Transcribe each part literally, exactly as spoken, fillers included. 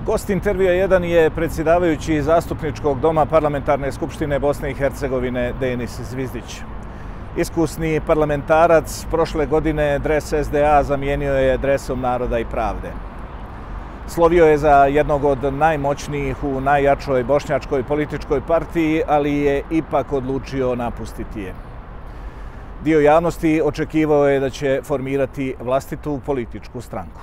Gost intervjua jedan je predsjedavajući Zastupničkog doma Parlamentarne skupštine Bosne i Hercegovine Denis Zvizdić. Iskusni parlamentarac prošle godine dres S D A zamijenio je dresom Naroda i pravde. Slovio je za jednog od najmoćnijih u najjačoj bošnjačkoj političkoj partiji, ali je ipak odlučio napustiti je. Dio javnosti očekivao je da će formirati vlastitu političku stranku.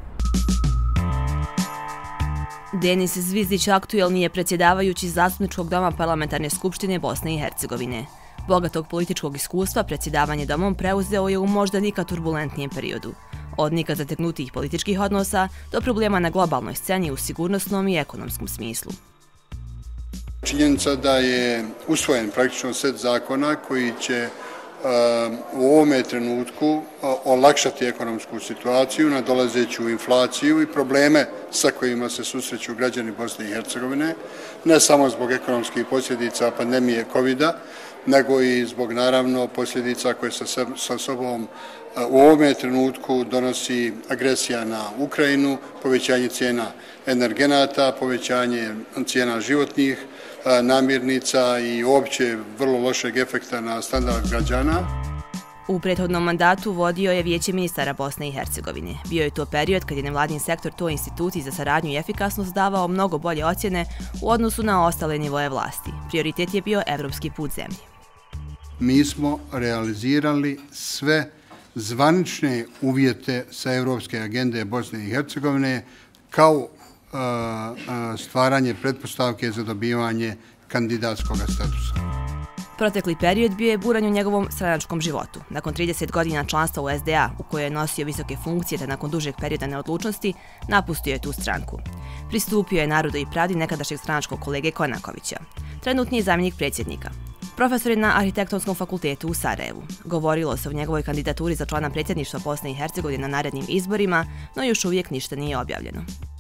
Denis Zvizdić aktuelni je predsjedavajući Zastupničkog doma Parlamentarne skupštine Bosne i Hercegovine. Bogatog političkog iskustva predsjedavanje domom preuzeo je u možda nikad turbulentnijem periodu. Od nikad zateknutih političkih odnosa do problema na globalnoj sceni u sigurnosnom i ekonomskom smislu. Činjenica da je usvojen praktično set zakona koji će u ovome trenutku olakšati ekonomsku situaciju, nadolazeću inflaciju i probleme sa kojima se susreću građani Bosne i Hercegovine, ne samo zbog ekonomskih posljedica pandemije kovida, nego i zbog naravno posljedica koje sa sobom u ovome trenutku donosi agresija na Ukrajinu, povećanje cijena energenata, povećanje cijena životnih namirnica i uopće vrlo lošeg efekta na standard građana. U prethodnom mandatu vodio je Vijeće ministara Bosne i Hercegovine. Bio je to period kad je nevladin sektor toj instituciji za saradnju i efikasnost davao mnogo bolje ocjene u odnosu na ostale nivoje vlasti. Prioritet je bio evropski put zemlje. Mi smo realizirali sve zvanične uvjete sa evropske agende Bosne i Hercegovine kao stvaranje pretpostavke za dobivanje kandidatskog statusa. Protekli period bio je buran u njegovom stranačkom životu. Nakon trideset godina članstva u S D A, u kojoj je nosio visoke funkcije te nakon dužeg perioda neodlučnosti, napustio je tu stranku. Pristupio je Narodu i pravdi nekadašnjeg stranačkog kolege Konakovića. Trenutni je zamjenik predsjednika. Profesor je na Arhitektonskom fakultetu u Sarajevu. Govorilo se o njegovoj kandidaturi za člana predsjedništva Bosne i Hercegovine na narednim izborima, no još uvijek ništa nije objavljeno.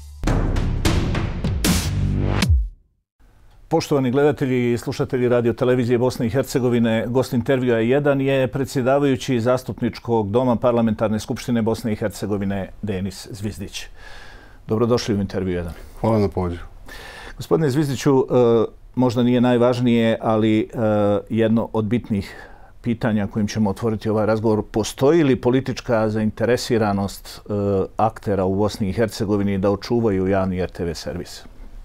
Poštovani gledatelji i slušatelji radio televizije Bosne i Hercegovine, gost intervjua jedan je predsjedavajući Zastupničkog doma Parlamentarne skupštine Bosne i Hercegovine Denis Zvizdić. Dobrodošli u intervju jedan. Hvala na pozivu. Gospodine Zvizdiću, možda nije najvažnije, ali jedno od bitnih pitanja kojim ćemo otvoriti ovaj razgovor, postoji li politička zainteresiranost aktera u Bosni i Hercegovini da očuvaju javni R T V servis?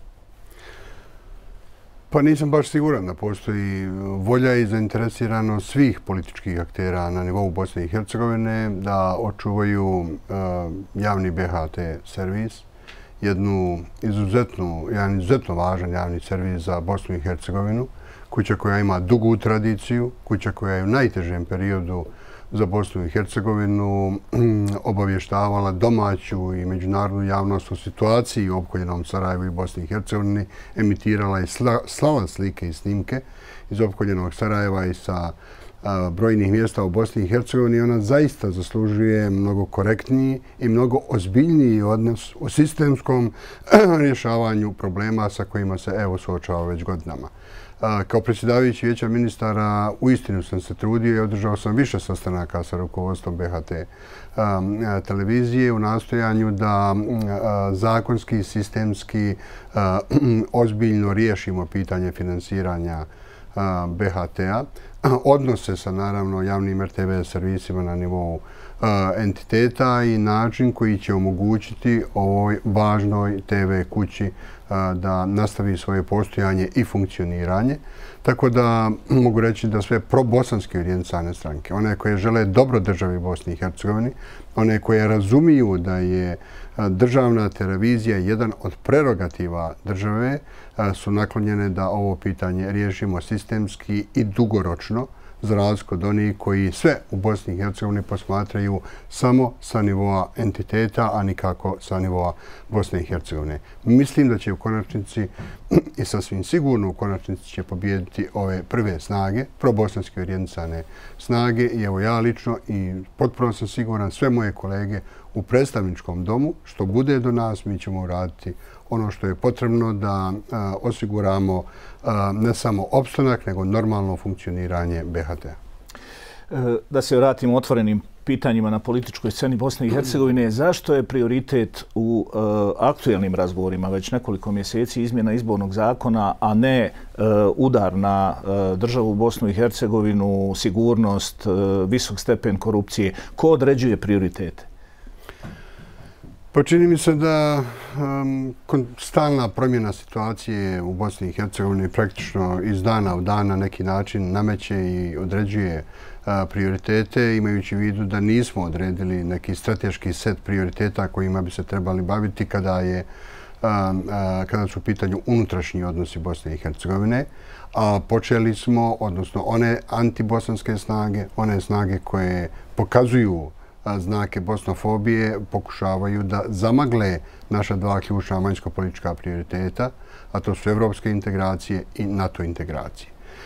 Pa nisam baš siguran da postoji volja i zainteresiranost svih političkih aktera na nivou Bosne i Hercegovine da očuvaju javni B H T servis, jednu izuzetnu, jedan izuzetno važan javni servis za Bosnu i Hercegovinu, kuća koja ima dugu tradiciju, kuća koja je u najtežem periodu za Bosnu i Hercegovinu obavještavala domaću i međunarodnu javnost o situaciji u opkoljenom Sarajevu i Bosni i Hercegovini, emitirala i slala slike i snimke iz opkoljenog Sarajeva i sa brojnih mjesta u Bosni i Hercegovini. Ona zaista zaslužuje mnogo korektniji i mnogo ozbiljniji odnos u sistemskom rješavanju problema sa kojima se evo suočava već godinama. Kao predsjedavajući Vijeća ministara uistinu sam se trudio i održao sam više sastanaka sa rukovodstvom B H T televizije u nastojanju da zakonski, sistemski, ozbiljno riješimo pitanje finansiranja B H T-a. Odnose sa naravno javnim R T V servisima na nivou entiteta i način koji će omogućiti ovoj važnoj T V kući da nastavi svoje postojanje i funkcioniranje. Tako da mogu reći da sve probosanski orijentisane stranke, one koje žele dobro državi Bosni i Hercegovini, one koje razumiju da je državna televizija jedan od prerogativa države, su naklonjene da ovo pitanje riješimo sistemski i dugoročno, za razliku od onih koji sve u Bosni i Hercegovini posmatraju samo sa nivoa entiteta, a nikako sa nivoa Bosne i Hercegovine. Mislim da će u konačnici i sasvim sigurno u konačnici će pobijediti ove prve snage, probosanske orijentisane snage i evo ja lično i potpuno sam siguran sve moje kolege u predstavničkom domu, što bude do nas, mi ćemo uraditi ono što je potrebno da osiguramo ne samo opstanak, nego normalno funkcioniranje B H T-a. Da se vratimo otvorenim pitanjima na političkoj sceni Bosne i Hercegovine. Zašto je prioritet u uh, aktuelnim razgovorima već nekoliko mjeseci izmjena izbornog zakona, a ne uh, udar na uh, državu Bosnu i Hercegovinu, sigurnost, uh, visok stepen korupcije? Ko određuje prioritete? Pa čini mi se da um, stalna promjena situacije u Bosni i Hercegovini praktično iz dana u dan na neki način nameće i određuje uh, prioritete, imajući u vidu da nismo odredili neki strateški set prioriteta kojima bi se trebali baviti kada je uh, uh, kada su u pitanju unutrašnji odnosi Bosne i Hercegovine. A počeli smo, odnosno one antibosanske snage, one snage koje pokazuju znake bosnofobije, pokušavaju da zamagle naša dva ključna vanjsko-politička prioriteta, a to su evropske integracije i NATO integracije.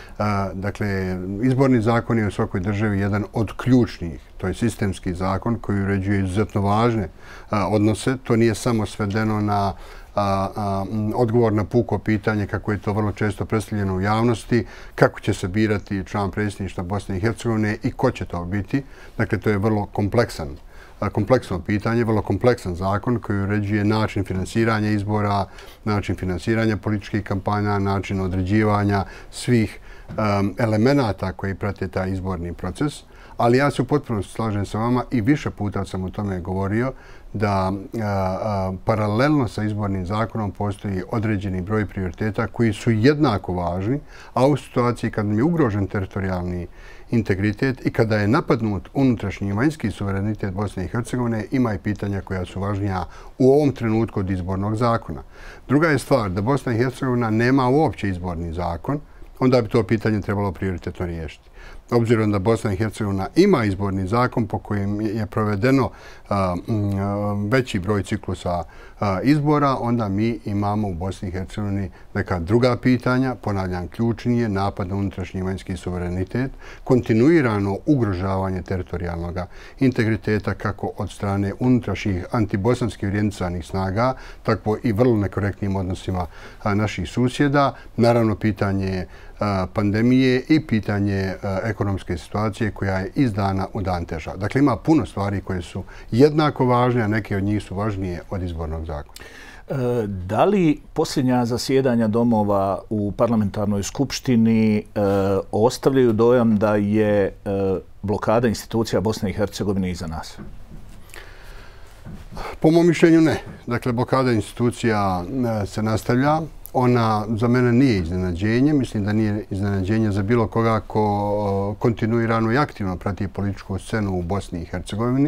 Dakle, izborni zakon je u svakoj državi jedan od ključnih, to je sistemski zakon koji uređuje izuzetno važne odnose. To nije samo svedeno na A, a, odgovor na puko pitanje, kako je to vrlo često predstavljeno u javnosti, kako će se birati član predsjedništva Bosne i Hercegovine i ko će to biti. Dakle, to je vrlo kompleksan, a, kompleksno pitanje, vrlo kompleksan zakon koji uređuje način finansiranja izbora, način finansiranja političkih kampanja, način određivanja svih um, elemenata koji prate taj izborni proces. Ali ja se u potpunosti slažem sa vama i više puta sam o tome govorio da a, a, paralelno sa izbornim zakonom postoji određeni broj prioriteta koji su jednako važni, a u situaciji kad nam je ugrožen teritorijalni integritet i kada je napadnut unutrašnji i vanjski suverenitet Bosne i Hercegovine, ima i pitanja koja su važnija u ovom trenutku od izbornog zakona. Druga je stvar da Bosna i Hercegovina nema uopće izborni zakon, onda bi to pitanje trebalo prioritetno riješiti. Obzirom da Bosna i Hercegovina ima izborni zakon po kojem je provedeno a, m, veći broj ciklusa a, izbora, onda mi imamo u Bosni i Hercegovini neka druga pitanja, ponavljam ključnije, napad na unutrašnji i vanjski suverenitet, kontinuirano ugrožavanje teritorijalnog integriteta kako od strane unutrašnjih antibosanskih orijentisanih snaga, tako i vrlo nekorektnim odnosima a, naših susjeda. Naravno, pitanje a, pandemije i pitanje a, ekonomske situacije koja je iz dana u dan teža. Dakle, ima puno stvari koje su jednako važne, a neke od njih su važnije od izbornog zakona. E, da li posljednja zasjedanja domova u parlamentarnoj skupštini e, ostavljaju dojam da je e, blokada institucija Bosne i Hercegovine iza nas? Po mom mišljenju ne. Dakle, blokada institucija e, se nastavlja. Ona za mene nije iznenađenje. Mislim da nije iznenađenje za bilo koga ko kontinuirano i aktivno prati političku scenu u Bosni i Hercegovini.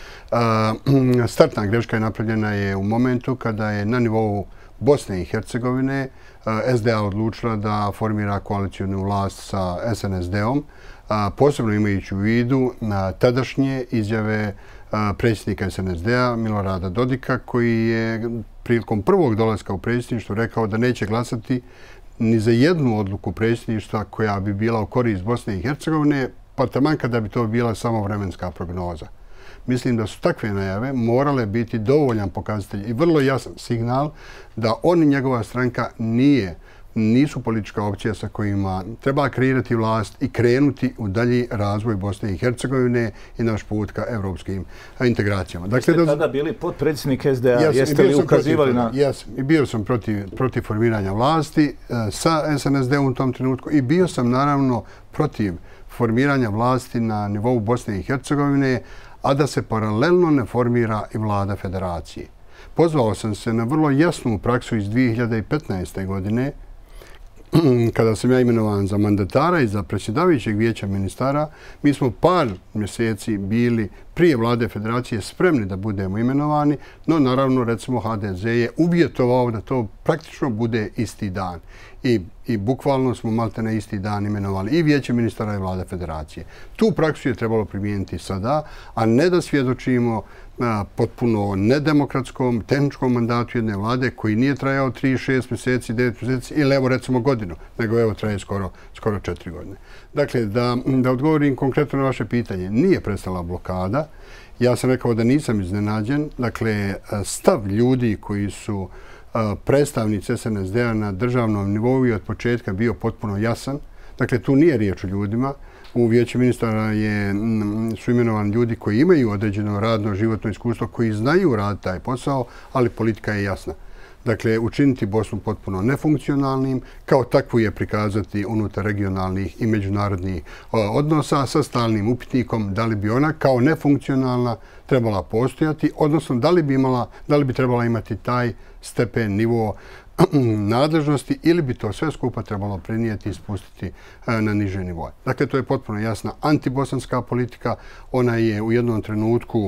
Startna greška je napravljena je u momentu kada je na nivou Bosne i Hercegovine S D A odlučila da formira koalicijnu vlast sa S N S D-om, posebno imajući u vidu tadašnje izjave predsjednika S N S D-a Milorada Dodika, koji je prilikom prvog dolaska u predsjedništvo rekao da neće glasati ni za jednu odluku predsjedništva koja bi bila u korist Bosne i Hercegovine, pa taman kada bi to bila samo vremenska prognoza. Mislim da su takve najave morale biti dovoljan pokazatelj i vrlo jasan signal da on i njegova stranka nije, nisu politička opcija sa kojima treba kreirati vlast i krenuti u dalji razvoj Bosne i Hercegovine i naš put ka evropskim integracijama. Dakle, ste tada bili potpredsjednik S D A, jas, jeste li ukazivali na... Jesam, i bio sam protiv, protiv formiranja vlasti sa S N S D-om u tom trenutku i bio sam naravno protiv formiranja vlasti na nivou Bosne i Hercegovine, a da se paralelno ne formira i vlada federacije. Pozvao sam se na vrlo jasnu praksu iz dvije hiljade petnaeste. godine, kada sam ja imenovan za mandatara i za predsjedavajućeg vijeća ministara. Mi smo par mjeseci bili prije vlade federacije spremni da budemo imenovani, no naravno recimo H D Z je uvjetovao da to praktično bude isti dan. I, i bukvalno smo maltene isti dan imenovali i vijeće ministara i vlade federacije. Tu praksu je trebalo primijeniti sada, a ne da svjedočimo a, potpuno nedemokratskom, tehničkom mandatu jedne vlade koji nije trajao tri, šest mjeseci, devet mjeseci ili evo recimo godinu, nego evo traje skoro, skoro četiri godine. Dakle, da, da odgovorim konkretno na vaše pitanje, nije prestala blokada. Ja sam rekao da nisam iznenađen. Dakle, stav ljudi koji su predstavnici S N S D-a na državnom nivou i od početka bio potpuno jasan. Dakle, tu nije riječ o ljudima. U vijeće ministara je, su imenovani ljudi koji imaju određeno radno životno iskustvo, koji znaju raditi taj posao, ali politika je jasna. Dakle, učiniti Bosnu potpuno nefunkcionalnim, kao takvu je prikazati unutar regionalnih i međunarodnih odnosa sa stalnim upitnikom da li bi ona kao nefunkcionalna trebala postojati, odnosno da li bi, imala, da li bi trebala imati taj stepen, nivo nadležnosti ili bi to sve skupa trebalo prenijeti i spustiti na niže nivoje. Dakle, to je potpuno jasna antibosanska politika. Ona je u jednom trenutku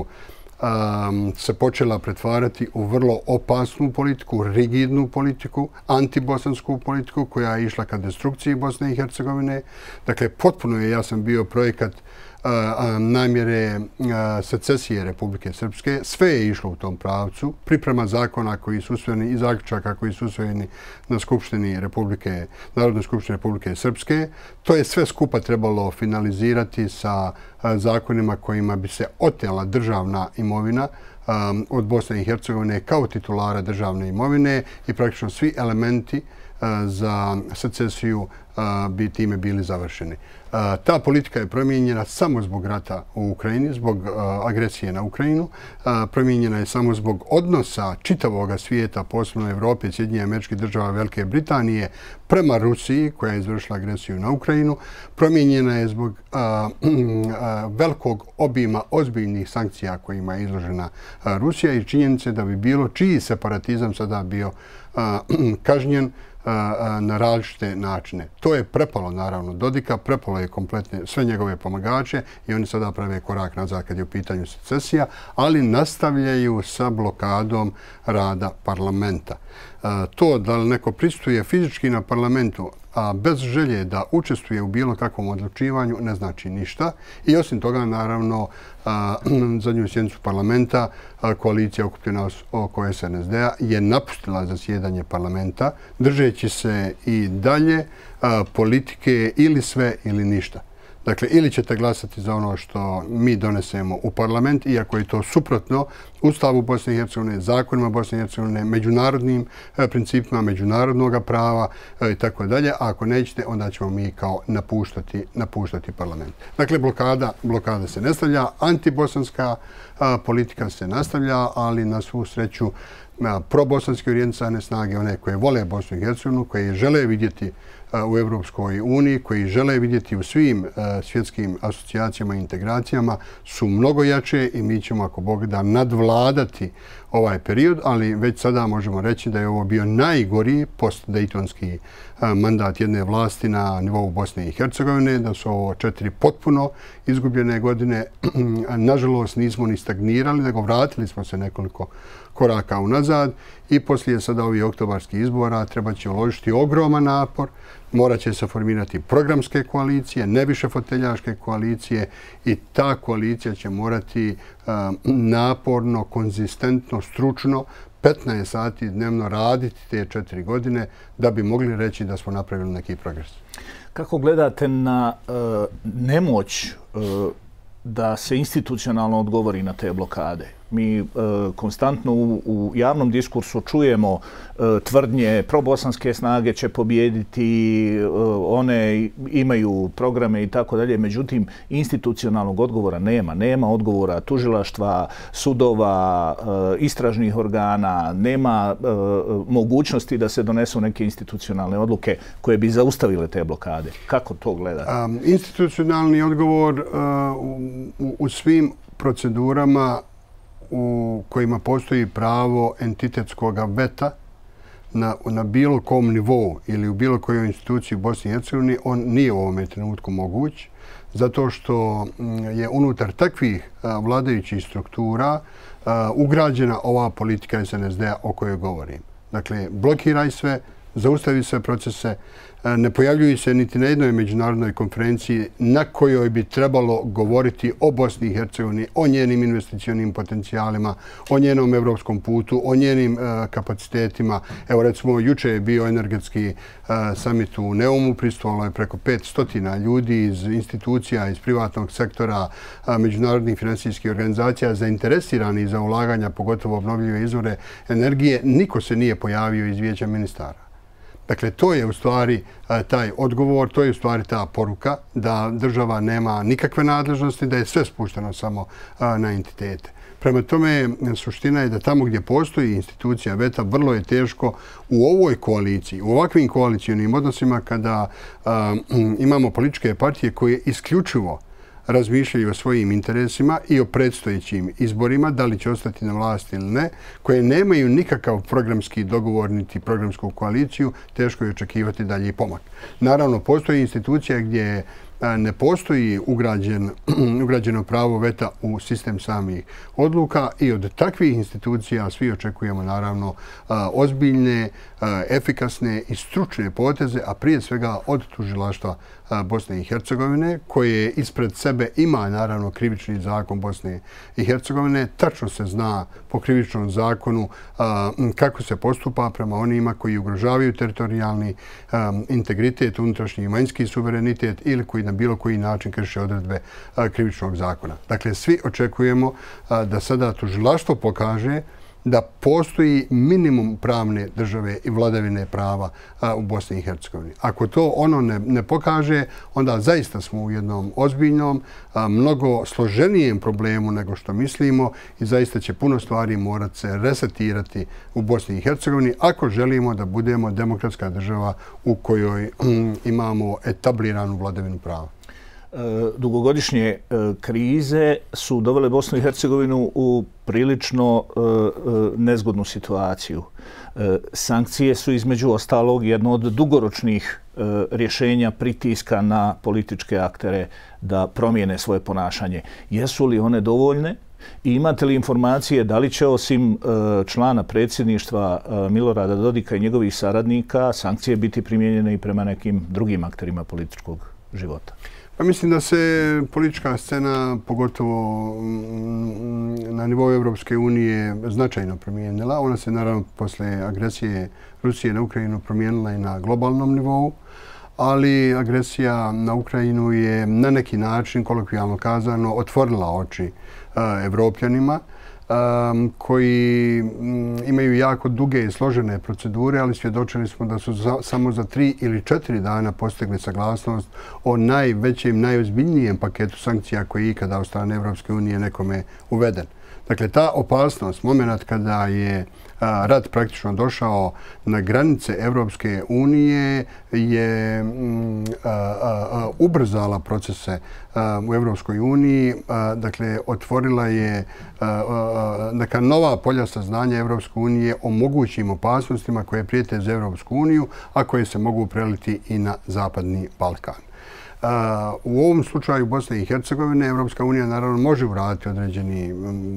Um, se počela pretvarati u vrlo opasnu politiku, rigidnu politiku, antibosansku politiku koja je išla ka destrukciji Bosne i Hercegovine. Dakle, potpuno je jasan bio projekat uh, uh, namjere uh, secesije Republike Srpske. Sve je išlo u tom pravcu. Priprema zakona koji su usvojeni i zaključaka koji su usvojeni na Skupštini Republike, Narodnoj skupštini Republike Srpske. To je sve skupa trebalo finalizirati sa zakonima kojima bi se otela državna imovina um, od Bosne i Hercegovine kao titulara državne imovine i praktično svi elementi uh, za secesiju uh, bi time bili završeni. Uh, ta politika je promijenjena samo zbog rata u Ukrajini, zbog uh, agresije na Ukrajinu. Uh, promijenjena je samo zbog odnosa čitavog svijeta, posebno Evrope, Sjedinjenih Američkih Država, Velike Britanije, prema Rusiji koja je izvršila agresiju na Ukrajinu. Promijenjena je zbog uh, uh, velikog obima ozbiljnih sankcija kojima je izložena uh, Rusija i činjenice da bi bilo čiji separatizam sada bio uh, kažnjen na različite načine. To je prepalo naravno Dodika, prepalo je kompletne sve njegove pomagače i oni sada prave korak nazad kad je u pitanju secesija, ali nastavljaju sa blokadom rada parlamenta. To da li neko pristuje fizički na parlamentu, a bez želje da učestvuje u bilo kakvom odlučivanju, ne znači ništa. I osim toga, naravno, zadnju sjednicu parlamenta, koalicija okupljena oko S N S D-a je napustila zasjedanje parlamenta, držeći se i dalje politike ili sve ili ništa. Dakle, ili ćete glasati za ono što mi donesemo u parlament, iako je to suprotno Ustavu Bosne i Hercegovine, zakonima Bosne i Hercegovine, međunarodnim principima, međunarodnog prava i tako dalje. A ako nećete, onda ćemo mi kao napuštati, napuštati parlament. Dakle, blokada, blokada se nastavlja, antibosanska a, politika se nastavlja, ali na svu sreću probosanske orijentisane snage, one koje vole Bosnu i Hercegovinu, koje žele vidjeti u Evropskoj uniji, koji žele vidjeti u svim svjetskim asocijacijama i integracijama, su mnogo jače i mi ćemo, ako Bog da, nadvladati ovaj period, ali već sada možemo reći da je ovo bio najgori post-dejtonski mandat jedne vlasti na nivou Bosne i Hercegovine, da su ovo četiri potpuno izgubljene godine. Nažalost, nismo ni stagnirali, nego vratili smo se nekoliko koraka unazad i poslije sada ovih oktobarskih izbora treba će uložiti ogroman napor. Morat će se formirati programske koalicije, ne više foteljaške koalicije i ta koalicija će morati um, naporno, konzistentno, stručno petnaest sati dnevno raditi te četiri godine da bi mogli reći da smo napravili neki progres. Kako gledate na uh, nemoć uh, da se institucionalno odgovori na te blokade? Mi e, konstantno u, u javnom diskursu čujemo e, tvrdnje probosanske snage će pobijediti, e, one imaju programe i tako dalje. Međutim, institucionalnog odgovora nema. Nema odgovora tužilaštva, sudova, e, istražnih organa, nema e, mogućnosti da se donesu neke institucionalne odluke koje bi zaustavile te blokade. Kako to gledate? Um, institucionalni odgovor uh, u, u svim procedurama u kojima postoji pravo entitetskog veta na, na bilo kom nivou ili u bilo kojoj instituciji u Bosni i Hercegovini, on nije u ovome trenutku moguć, zato što je unutar takvih a, vladajućih struktura a, ugrađena ova politika S N S D-a o kojoj govorim. Dakle, blokiraj sve, zaustavi sve procese, ne pojavljuju se niti na jednoj međunarodnoj konferenciji na kojoj bi trebalo govoriti o Bosni i Hercegovini, o njenim investicionim potencijalima, o njenom evropskom putu, o njenim uh, kapacitetima. Evo, recimo, juče je bio energetski uh, summit u Neumu, prisustvovalo je preko petsto ljudi iz institucija, iz privatnog sektora, uh, međunarodnih finansijskih organizacija zainteresirani za ulaganja, pogotovo obnovljive izvore energije. Niko se nije pojavio iz vijeća ministara. Dakle, to je u stvari taj odgovor, to je u stvari ta poruka da država nema nikakve nadležnosti, da je sve spušteno samo na entitete. Prema tome, suština je da tamo gdje postoji institucija veta, vrlo je teško u ovoj koaliciji, u ovakvim koalicijnim odnosima kada imamo političke partije koje isključivo razmišljaju o svojim interesima i o predstojećim izborima, da li će ostati na vlasti ili ne, koje nemaju nikakav programski dogovor niti programsku koaliciju, teško je očekivati dalji pomak. Naravno, postoji institucija gdje ne postoji ugrađen, ugrađeno pravo veta u sistem samih odluka i od takvih institucija svi očekujemo naravno ozbiljne, efikasne i stručne poteze, a prije svega od tužilaštva Bosne i Hercegovine, koje ispred sebe ima naravno krivični zakon Bosne i Hercegovine. Tačno se zna po krivičnom zakonu kako se postupa prema onima koji ugrožavaju teritorijalni integritet, unutrašnji i vanjski suverenitet ili koji na bilo koji način krše odredbe krivičnog zakona. Dakle, svi očekujemo da sada tužilaštvo pokaže da postoji minimum pravne države i vladavine prava u Bosni i Hercegovini. Ako to ono ne, ne pokaže, onda zaista smo u jednom ozbiljnom, mnogo složenijem problemu nego što mislimo i zaista će puno stvari morati se resetirati u Bosni i Hercegovini ako želimo da budemo demokratska država u kojoj imamo etabliranu vladavinu prava. Dugogodišnje krize su dovele Bosnu i Hercegovinu u prilično nezgodnu situaciju. Sankcije su između ostalog jedno od dugoročnih rješenja pritiska na političke aktere da promijene svoje ponašanje. Jesu li one dovoljne? I imate li informacije da li će osim člana predsjedništva Milorada Dodika i njegovih saradnika sankcije biti primijenjene i prema nekim drugim akterima političkog života? Pa mislim da se politička scena, pogotovo na nivou Evropske unije, značajno promijenila. Ona se naravno posle agresije Rusije na Ukrajinu promijenila i na globalnom nivou, ali agresija na Ukrajinu je na neki način, kolokvijalno kazano, otvorila oči Evropljanima koji imaju jako duge i složene procedure, ali svjedočili smo da su samo za tri ili četiri dana postigli saglasnost o najvećem, najozbiljnijem paketu sankcija koji je ikada od strane Evropske unije nekome uveden. Dakle, ta opasnost, moment kada je rat praktično došao na granice Evropske unije, je ubrzala procese u Evropskoj uniji. Dakle, otvorila je neka nova polja saznanja Evropske unije o mogućim opasnostima koje prijete za Evropsku uniju, a koje se mogu preliti i na Zapadni Balkan. U ovom slučaju Bosne i Hercegovine Evropska unija naravno može uraditi određeni,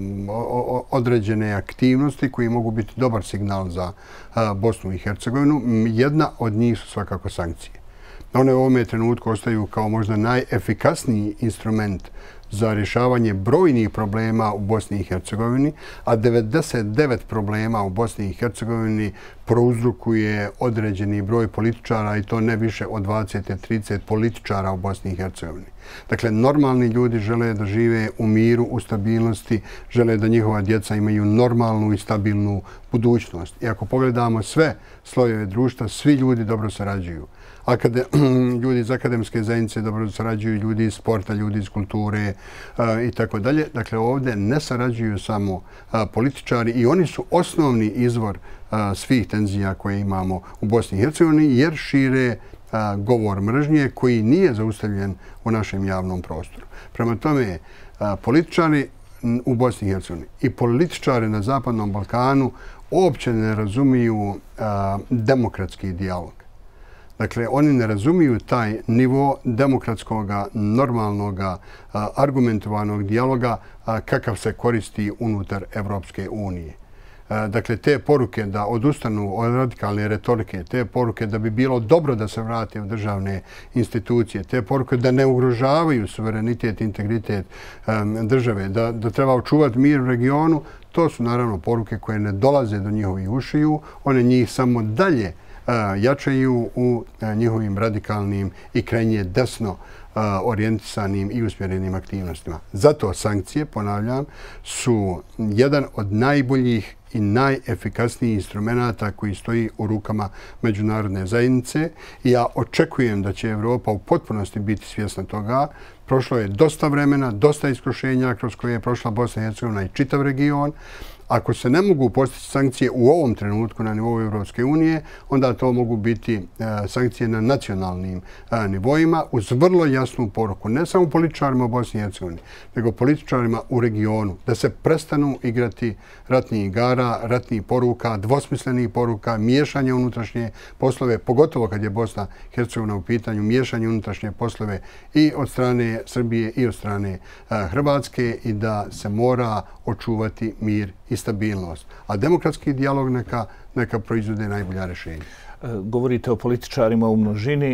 određene aktivnosti koji mogu biti dobar signal za Bosnu i Hercegovinu. Jedna od njih su svakako sankcije. One u ovome trenutku ostaju kao možda najefikasniji instrument za rješavanje brojnih problema u Bosni i Hercegovini, a devedeset devet problema u Bosni i Hercegovini prouzrokuje određeni broj političara i to ne više od dvadeset do trideset političara u Bosni i Hercegovini. Dakle, normalni ljudi žele da žive u miru, u stabilnosti, žele da njihova djeca imaju normalnu i stabilnu budućnost. I ako pogledamo sve slojeve društva, svi ljudi dobro sarađuju. Akade, ljudi iz akademske zajednice dobro sarađuju, ljudi iz sporta, ljudi iz kulture i tako dalje. Dakle, ovdje ne sarađuju samo a, političari i oni su osnovni izvor a, svih tenzija koje imamo u Bosni i Hercegovini jer šire a, govor mržnje koji nije zaustavljen u našem javnom prostoru. Prema tome, a, političari u Bosni i Hercegovini i političari na Zapadnom Balkanu uopće ne razumiju a, demokratski dijalog. Dakle, oni ne razumiju taj nivo demokratskog, normalnog, argumentovanog dijaloga kakav se koristi unutar Evropske unije. Dakle, te poruke da odustanu od radikalne retorike, te poruke da bi bilo dobro da se vrate u državne institucije, te poruke da ne ugrožavaju suverenitet i integritet države, da, da treba očuvati mir u regionu, to su naravno poruke koje ne dolaze do njihovih ušiju, one njih samo dalje jačaju u njihovim radikalnim i krajnje desno orijentisanim i usmjerenim aktivnostima. Zato sankcije, ponavljam, su jedan od najboljih i najefikasnijih instrumenata koji stoji u rukama međunarodne zajednice. I ja očekujem da će Evropa u potpunosti biti svjesna toga. Prošlo je dosta vremena, dosta iskušenja kroz koje je prošla Bosna i Hercegovina i čitav region. Ako se ne mogu postići sankcije u ovom trenutku na nivou Evropske unije, onda to mogu biti e, sankcije na nacionalnim e, nivoima uz vrlo jasnu poruku, ne samo političarima u Bosni i Hercegovini, nego političarima u regionu, da se prestanu igrati ratnih igara, ratnih poruka, dvosmislenih poruka, miješanje unutrašnje poslove, pogotovo kad je Bosna i Hercegovina u pitanju, miješanje unutrašnje poslove i od strane Srbije i od strane e, Hrvatske, i da se mora očuvati mir i stabilnost. A demokratski dijalog neka, neka proizvode najbolja rješenja. Govorite o političarima u množini,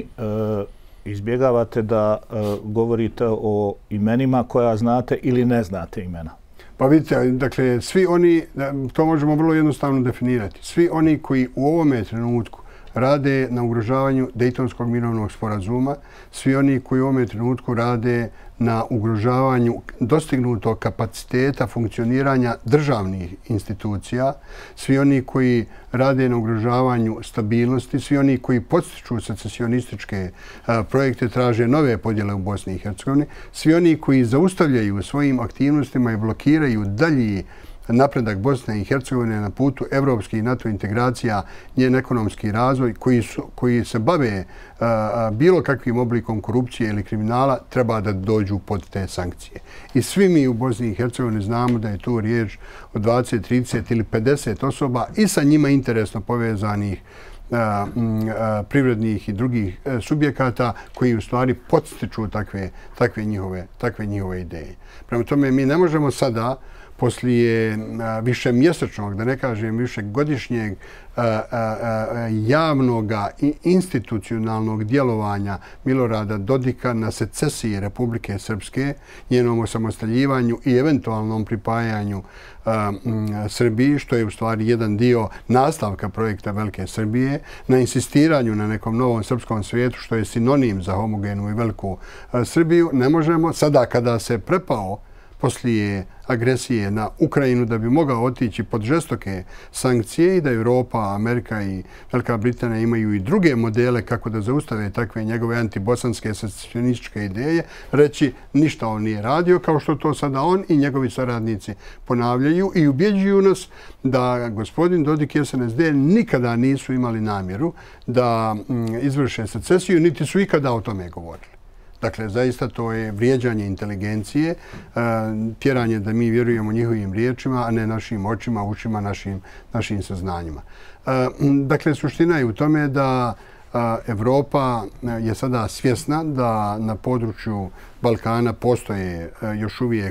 izbjegavate da govorite o imenima koja znate ili ne znate imena. Pa vidite, dakle, svi oni, to možemo vrlo jednostavno definirati, svi oni koji u ovome trenutku rade na ugrožavanju Dejtonskog mirovnog sporazuma, svi oni koji u ovome trenutku rade na ugrožavanju dostignutog kapaciteta funkcioniranja državnih institucija, svi oni koji rade na ugrožavanju stabilnosti, svi oni koji podstiču secesionističke projekte, traže nove podjele u Bosni i Hercegovini, svi oni koji zaustavljaju svojim aktivnostima i blokiraju dalji napredak Bosne i Hercegovine na putu evropskih i NATO integracija, njen ekonomski razvoj, koji, su, koji se bave a, a, bilo kakvim oblikom korupcije ili kriminala, treba da dođu pod te sankcije. I svi mi u Bosni i Hercegovini znamo da je tu riječ o dvadeset, trideset ili pedeset osoba i sa njima interesno povezanih a, m, a, privrednih i drugih a, subjekata koji u stvari podstiču takve, takve, njihove, takve njihove ideje. Prema tome, mi ne možemo sada poslije više mjesečnog, da ne kažem više godišnjeg javnog i institucionalnog djelovanja Milorada Dodika na secesiji Republike Srpske, njenom osamostaljivanju i eventualnom pripajanju Srbiji, što je u stvari jedan dio nastavka projekta Velike Srbije, na insistiranju na nekom novom srpskom svijetu, što je sinonim za homogenu i veliku Srbiju, ne možemo sada kada se prepao poslije agresije na Ukrajinu da bi mogao otići pod žestoke sankcije i da Europa, Amerika i Velika Britanija imaju i druge modele kako da zaustave takve njegove antibosanske secesionističke ideje, reći ništa on nije radio, kao što to sada on i njegovi saradnici ponavljaju i ubjeđuju nas da gospodin Dodik i S N S D nikada nisu imali namjeru da izvrše secesiju, niti su ikada o tome govorili. Dakle, zaista to je vrijeđanje inteligencije, tjeranje da mi vjerujemo njihovim riječima, a ne našim očima, ušima, našim, našim saznanjima. Dakle, suština je u tome da Evropa je sada svjesna da na području Balkana postoje još uvijek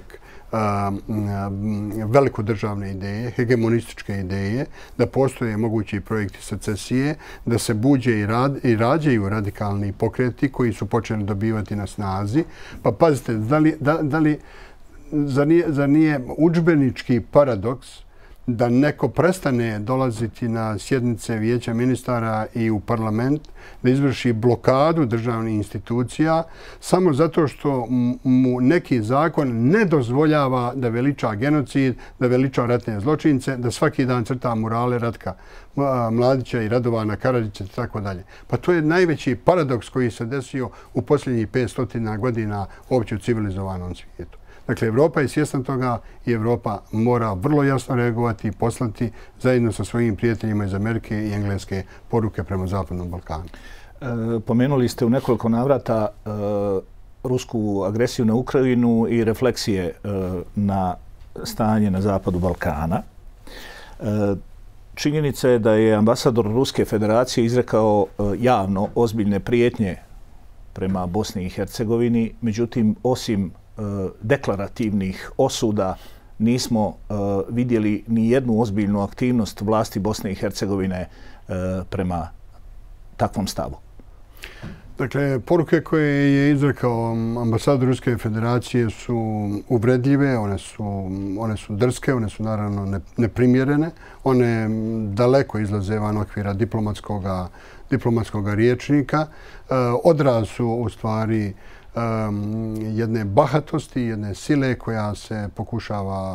velikodržavne ideje, hegemonističke ideje, da postoje mogući projekti secesije, da se buđe i, rad, i rađaju radikalni pokreti koji su počeli dobivati na snazi. Pa pazite, da li, da, da li, zar, nije, zar nije udžbenički paradoks da neko prestane dolaziti na sjednice Vijeća ministara i u parlament, da izvrši blokadu državnih institucija samo zato što mu neki zakon ne dozvoljava da veliča genocid, da veliča ratne zločince, da svaki dan crta murale Ratka Mladića i Radovana Karadžića i tako dalje. Pa to je najveći paradoks koji se desio u posljednjih petsto godina uopće u civilizovanom svijetu. Dakle, Evropa je svjesna toga i Evropa mora vrlo jasno reagovati i poslati zajedno sa svojim prijateljima iz Amerike i Engleske poruke prema Zapadnom Balkanu. E, pomenuli ste u nekoliko navrata e, rusku agresiju na Ukrajinu i refleksije e, na stanje na Zapadu Balkana. E, činjenica je da je ambasador Ruske federacije izrekao e, javno ozbiljne prijetnje prema Bosni i Hercegovini, međutim, osim deklarativnih osuda nismo uh, vidjeli ni jednu ozbiljnu aktivnost vlasti Bosne i Hercegovine uh, prema takvom stavu. Dakle, poruke koje je izrekao ambasador Ruske federacije su uvredljive, one su, one su drske, one su naravno neprimjerene, one daleko izlaze van okvira diplomatskoga, diplomatskoga riječnika, uh, odraz su u stvari Um, jedne bahatosti, jedne sile koja se pokušava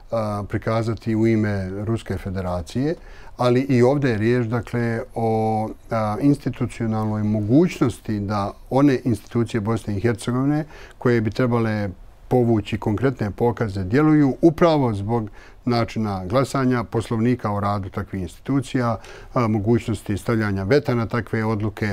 prikazati u ime Ruske federacije, ali i ovdje je riječ dakle, o institucionalnoj mogućnosti da one institucije Bosne i Hercegovine koje bi trebale povući konkretne pokaze djeluju upravo zbog načina glasanja, poslovnika o radu takvih institucija, mogućnosti stavljanja veta na takve odluke,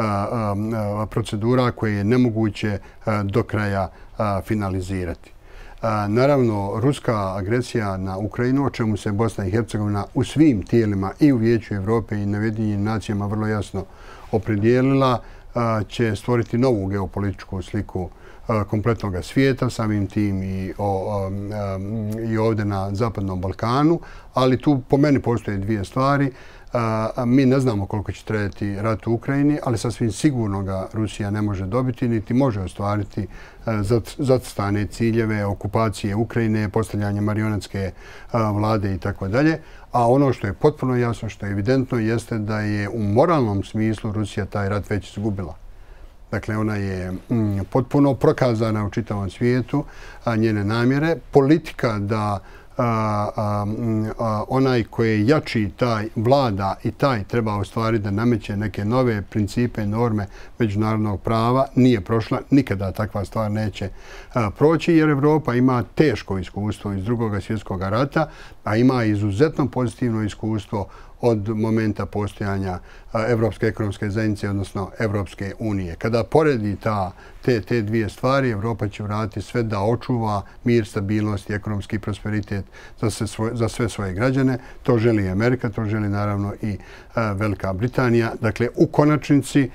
procedura koje je nemoguće do kraja finalizirati. Naravno, ruska agresija na Ukrajinu, o čemu se Bosna i Hercegovina u svim tijelima i u Vijeću Evrope i na Ujedinjenim nacijama vrlo jasno opredijelila, će stvoriti novu geopolitičku sliku kompletnog svijeta, samim tim i, o, i ovdje na Zapadnom Balkanu, ali tu po meni postoje dvije stvari. Mi ne znamo koliko će trajati rat u Ukrajini, ali sasvim sigurno ga Rusija ne može dobiti, niti može ostvariti zacrtane ciljeve okupacije Ukrajine, postavljanje marionetske vlade i tako dalje. A ono što je potpuno jasno, što je evidentno, jeste da je u moralnom smislu Rusija taj rat već izgubila. Dakle, ona je mm, potpuno prokazana u čitavom svijetu, a, njene namjere. Politika da a, a, a, onaj koji je jači, taj vlada i taj treba ostvariti da nameće neke nove principe, norme međunarodnog prava, nije prošla. Nikada takva stvar neće a, proći, jer Evropa ima teško iskustvo iz drugog svjetskog rata, a ima izuzetno pozitivno iskustvo od momenta postojanja Evropske ekonomske zajednice, odnosno Evropske unije. Kada poredi ta, te, te dvije stvari, Evropa će vratiti sve da očuva mir, stabilnost i ekonomski prosperitet za sve svoje, za sve svoje građane. To želi Amerika, to želi naravno i Velika Britanija. Dakle, u konačnici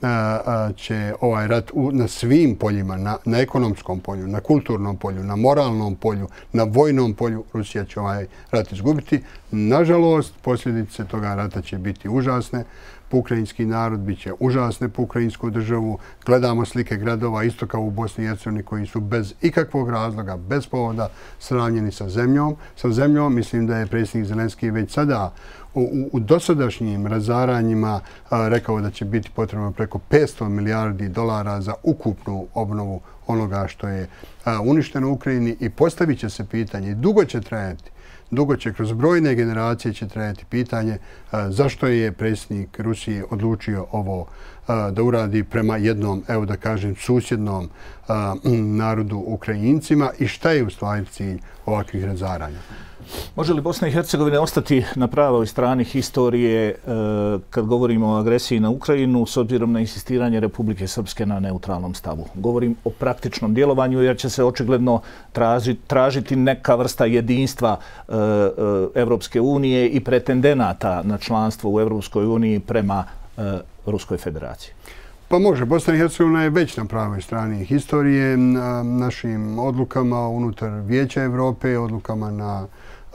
će ovaj rat na svim poljima, na, na ekonomskom polju, na kulturnom polju, na moralnom polju, na vojnom polju, Rusija će ovaj rat izgubiti. Nažalost, posljedice toga rata će biti užasne. Po ukrajinski narod bit će užasne po ukrajinsku državu. Gledamo slike gradova isto kao u Bosni i Hercegovini koji su bez ikakvog razloga, bez povoda sravnjeni sa zemljom. Sa zemljom mislim da je predsjednik Zelenski već sada u, u dosadašnjim razaranjima a, rekao da će biti potrebno preko petsto milijardi dolara za ukupnu obnovu onoga što je a, uništeno u Ukrajini i postavit će se pitanje, dugo će trajati, dugo će kroz brojne generacije će trajati pitanje a, zašto je predsjednik Rusije odlučio ovo a, da uradi prema jednom, evo da kažem, susjednom a, narodu Ukrajincima i šta je u stvari cilj ovakvih razaranja. Može li Bosna i Hercegovina ostati na pravoj strani historije e, kad govorimo o agresiji na Ukrajinu s obzirom na insistiranje Republike Srpske na neutralnom stavu? Govorim o praktičnom djelovanju jer će se očigledno traži, tražiti neka vrsta jedinstva e, e, Evropske unije i pretendenata na članstvo u Evropskoj uniji prema e, Ruskoj federaciji. Pa može. Bosna i Hercegovina je već na pravoj strani historije. Na našim odlukama unutar Vijeća Evrope, odlukama na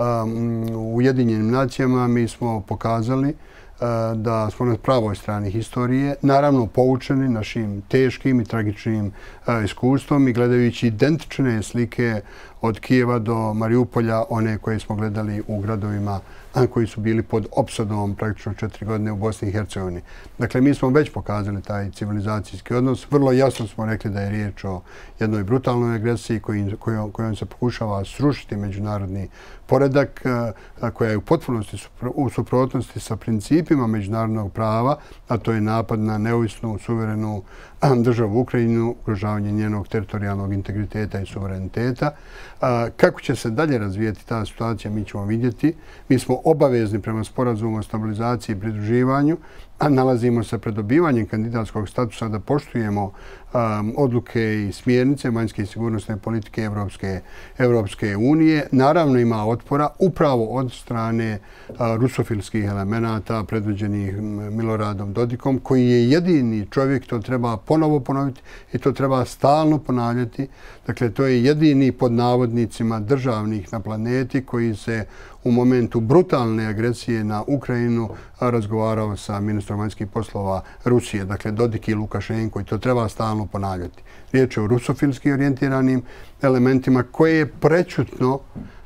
um, Ujedinjenim nacijama mi smo pokazali uh, da smo na pravoj strani historije. Naravno poučeni našim teškim i tragičnim uh, iskustvom i gledajući identične slike od Kijeva do Mariupolja, one koje smo gledali u gradovima koji su bili pod opsadom praktično četiri godine u Bosni i Hercegovini. Dakle, mi smo već pokazali taj civilizacijski odnos. Vrlo jasno smo rekli da je riječ o jednoj brutalnoj agresiji kojom, kojom se pokušava srušiti međunarodni poredak, koja je u potpunosti u suprotnosti sa principima međunarodnog prava, a to je napad na neovisnu, suverenu državu Ukrajinu, ugrožavanje njenog teritorijalnog integriteta i suvereniteta. Kako će se dalje razvijeti ta situacija, mi ćemo vidjeti. Mi smo obavezni prema sporazumu o stabilizaciji i pridruživanju, a nalazimo se pred dobivanjem kandidatskog statusa da poštujemo um, odluke i smjernice vanjske i sigurnosne politike Evropske, Evropske unije. Naravno ima otpora upravo od strane uh, rusofilskih elemenata predvođenih Miloradom Dodikom, koji je jedini čovjek, to treba ponovo ponoviti i to treba stalno ponavljati. Dakle, to je jedini pod navodnicima državnih na planeti koji se u momentu brutalne agresije na Ukrajinu razgovarao sa ministrom vanjskih poslova Rusije, dakle Dodik i Lukašenko, i to treba stalno ponavljati. Riječ je o rusofilski orijentiranim elementima koje prećutno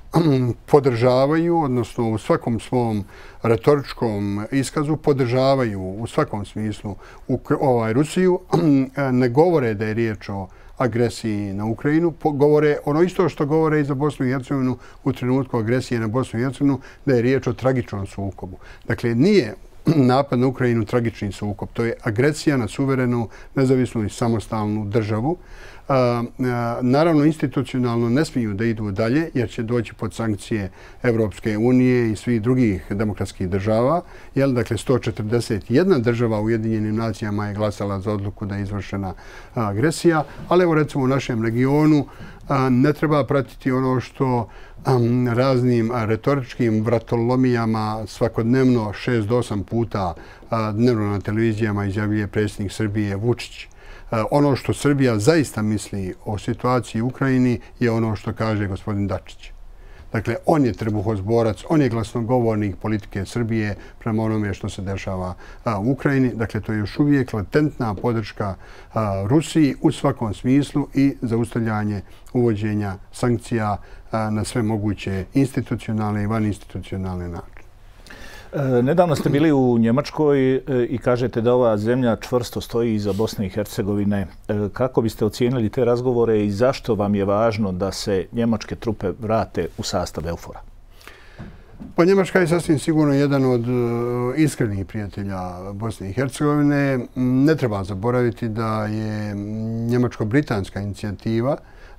podržavaju, odnosno u svakom svom retoričkom iskazu podržavaju u svakom smislu ovaj Rusiju. Ne govore da je riječ o agresiji na Ukrajinu. Govore ono isto što govore i za Bosnu i Hercegovinu u trenutku agresije na Bosnu i Hercegovinu, da je riječ o tragičnom sukobu. Dakle, nije napad na Ukrajinu tragični sukob. To je agresija na suverenu, nezavisnu i samostalnu državu. Naravno, institucionalno ne smiju da idu dalje jer će doći pod sankcije Evropske unije i svih drugih demokratskih država. Jel, dakle, sto četrdeset jedna država u Ujedinjenim nacijama je glasala za odluku da je izvršena agresija, ali evo recimo u našem regionu ne treba pratiti ono što raznim retoričkim vratolomijama svakodnevno šest do osam puta dnevno na televizijama izjavljuje predsjednik Srbije Vučić. Ono što Srbija zaista misli o situaciji u Ukrajini je ono što kaže gospodin Dačić. Dakle, on je trbuhozborac, on je glasnogovornik politike Srbije prema onome što se dešava u Ukrajini. Dakle, to je još uvijek latentna podrška Rusiji u svakom smislu i zaustavljanje uvođenja sankcija na sve moguće institucionalne i vaninstitucionalne načine. Nedavno ste bili u Njemačkoj i kažete da ova zemlja čvrsto stoji iza Bosne i Hercegovine. Kako biste ocijenili te razgovore i zašto vam je važno da se njemačke trupe vrate u sastav EUFOR-a? Pa Njemačka je sasvim sigurno jedan od iskrenih prijatelja Bosne i Hercegovine. Ne treba zaboraviti da je njemačko-britanska inicijativa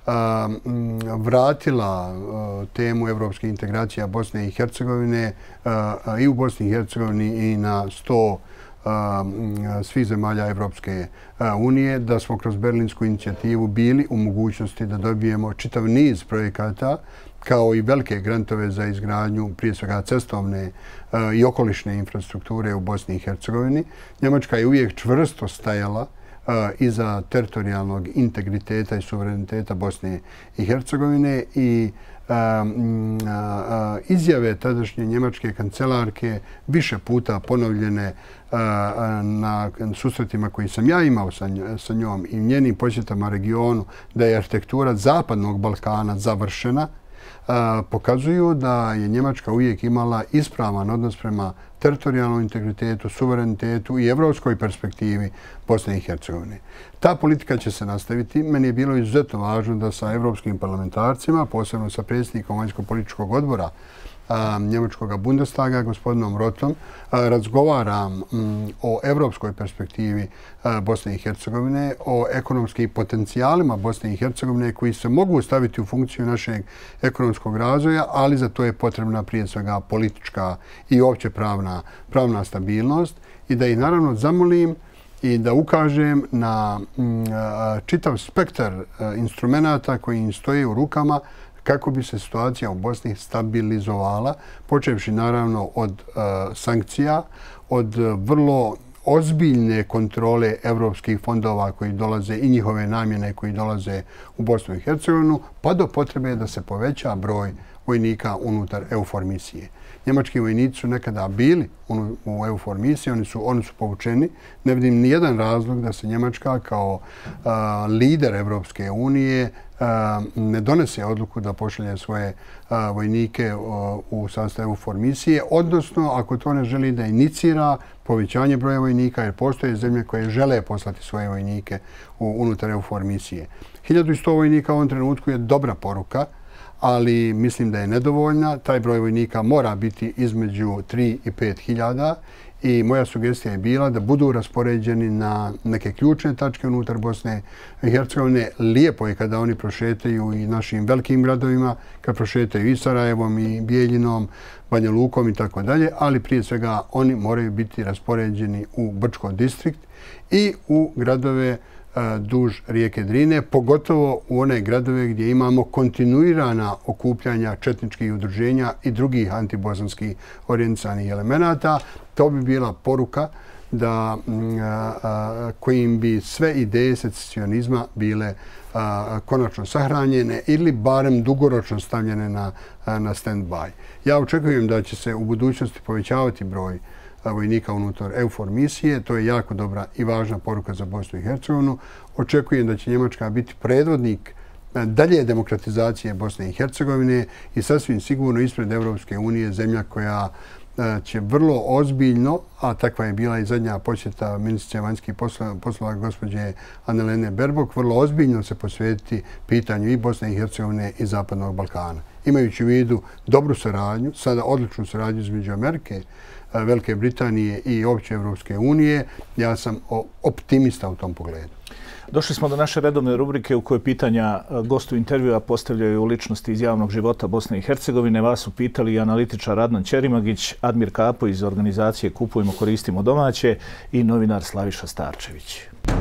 vratila temu evropskih integracija Bosne i Hercegovine i u Bosni i Hercegovini i na sto svih zemalja Evropske unije, da smo kroz berlinsku inicijativu bili u mogućnosti da dobijemo čitav niz projekata kao i velike grantove za izgradnju prije svega cestovne i okolišne infrastrukture u Bosni i Hercegovini. Njemačka je uvijek čvrsto stajala iza teritorijalnog integriteta i suvereniteta Bosne i Hercegovine i izjave tadašnje njemačke kancelarke više puta ponovljene na susretima koji sam ja imao sa njom i njenim posjetama regionu da je arhitektura Zapadnog Balkana završena, pokazuju da je Njemačka uvijek imala ispravan odnos prema teritorijalnom integritetu, suverenitetu i evropskoj perspektivi Bosne i Hercegovine. Ta politika će se nastaviti. Meni je bilo izuzetno važno da sa evropskim parlamentarcima, posebno sa predsjednikom vanjsko-političkog odbora njemačkog Bundestaga, gospodinom Rotom, razgovaram o evropskoj perspektivi Bosne i Hercegovine, o ekonomskim potencijalima Bosne i Hercegovine koji se mogu staviti u funkciju našeg ekonomskog razvoja, ali za to je potrebna prije svega politička i opće pravna, pravna stabilnost i da ih naravno zamolim i da ukažem na čitav spektar instrumenata koji im stoje u rukama kako bi se situacija u Bosni stabilizovala, počevši naravno od uh, sankcija, od vrlo ozbiljne kontrole evropskih fondova koji dolaze i njihove namjene koji dolaze u Bosnu i Hercegovinu, pa do potrebe da se poveća broj vojnika unutar EUFOR misije. Njemački vojnici su nekada bili u EUFOR misiji, oni su, oni su povučeni. Ne vidim nijedan razlog da se Njemačka kao uh, lider Evropske unije uh, ne donese odluku da pošalje svoje uh, vojnike uh, u sastav EUFOR misije, odnosno ako to ne želi da inicira povećanje broja vojnika, jer postoje zemlje koje žele poslati svoje vojnike u, unutar EUFOR misije. hiljadu sto vojnika u ovom trenutku je dobra poruka, ali mislim da je nedovoljna. Taj broj vojnika mora biti između tri i pet hiljada i moja sugestija je bila da budu raspoređeni na neke ključne tačke unutar Bosne i Hercegovine. Lijepo je kada oni prošetaju i našim velikim gradovima, kad prošetaju i Sarajevom i Bijeljinom, Banja Lukom i tako dalje, ali prije svega oni moraju biti raspoređeni u Brčko distrikt i u gradove duž rijeke Drine, pogotovo u one gradove gdje imamo kontinuirana okupljanja četničkih udruženja i drugih antibosanskih orijentisanih elemenata. To bi bila poruka da kojim bi sve ideje secesionizma bile konačno sahranjene ili barem dugoročno stavljene na, na stand-by. Ja očekujem da će se u budućnosti povećavati broj vojnika unutar EUFOR misije. To je jako dobra i važna poruka za Bosnu i Hercegovinu. Očekujem da će Njemačka biti predvodnik dalje demokratizacije Bosne i Hercegovine i sasvim sigurno ispred Evropske unije zemlja koja će vrlo ozbiljno, a takva je bila i zadnja posjeta ministrice vanjskih poslova gospođe Annalene Baerbock, vrlo ozbiljno se posvetiti pitanju i Bosne i Hercegovine i Zapadnog Balkana. Imajući u vidu dobru saradnju, sada odličnu saradnju između Amerike, Velike Britanije i opće Evropske unije, ja sam optimista u tom pogledu. Došli smo do naše redovne rubrike u kojoj pitanja gostu intervjua postavljaju ličnosti iz javnog života Bosne i Hercegovine. Vas su pitali i analitičar Adnan Ćerimagić, Admir Kapo iz organizacije Kupujmo, koristimo domaće i novinar Slaviša Starčević.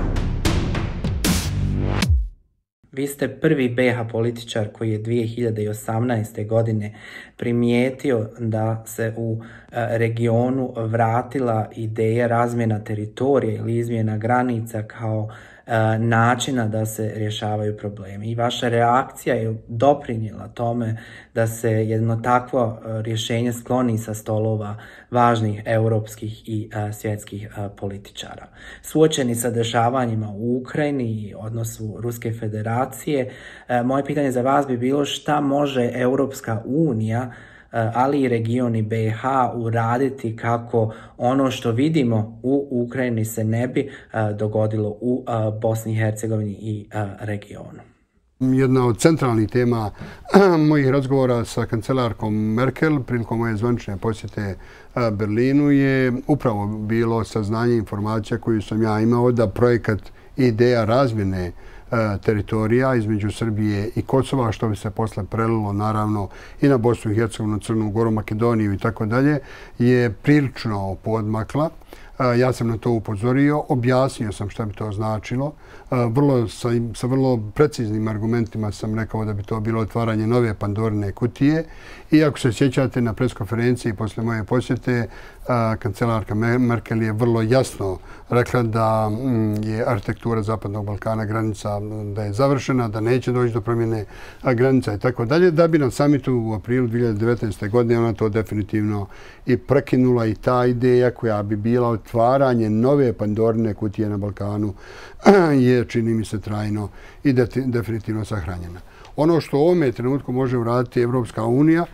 Vi ste prvi be ha političar koji je dvije hiljade osamnaeste. godine primijetio da se u regionu vratila ideja razmjena teritorija ili izmjena granica kao načina da se rješavaju problemi. I vaša reakcija je doprinijela tome da se jedno takvo rješenje skloni sa stolova važnih europskih i svjetskih političara. Suočeni sa dešavanjima u Ukrajini i odnosu Ruske federacije, moje pitanje za vas bi bilo šta može Europska unija, ali i regioni be ha uraditi kako ono što vidimo u Ukrajini se ne bi dogodilo u Bosni i Hercegovini i regionu. Jedna od centralnih tema mojih razgovora sa kancelarkom Merkel prilikom moje zvanične posjete Berlinu je upravo bilo saznanje informacija koju sam ja imao da projekat ideja razmjene teritorija između Srbije i Kosova, što bi se posle prelilo naravno i na Bosnu i Hercegovinu, Crnu Goru, Makedoniju i tako dalje, je prilično poodmakla. Ja sam na to upozorio, objasnio sam šta bi to značilo. Vrlo, sa, sa vrlo preciznim argumentima sam rekao da bi to bilo otvaranje nove Pandorine kutije. I ako se sjećate na preskonferenciji posle moje posjete, kancelarka Merkel je vrlo jasno rekla da je arhitektura Zapadnog Balkana granica da je završena, da neće doći do promjene granica i tako dalje, da bi na samitu u aprilu dvije hiljade devetnaeste. godine ona to definitivno i prekinula i ta ideja koja bi bila otvaranje nove Pandorine kutije na Balkanu je, čini mi se, trajno i definitivno sahranjena. Ono što u ovome trenutku može uraditi Evropska unija,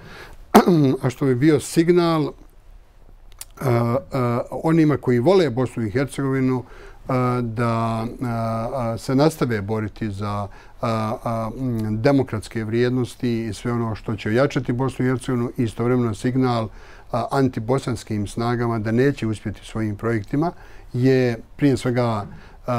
a što bi bio signal uh, uh, onima koji vole Bosnu i Hercegovinu uh, da uh, se nastave boriti za uh, uh, demokratske vrijednosti i sve ono što će ojačati Bosnu i Hercegovinu i istovremeno signal uh, antibosanskim snagama da neće uspjeti svojim projektima je prije svega uh,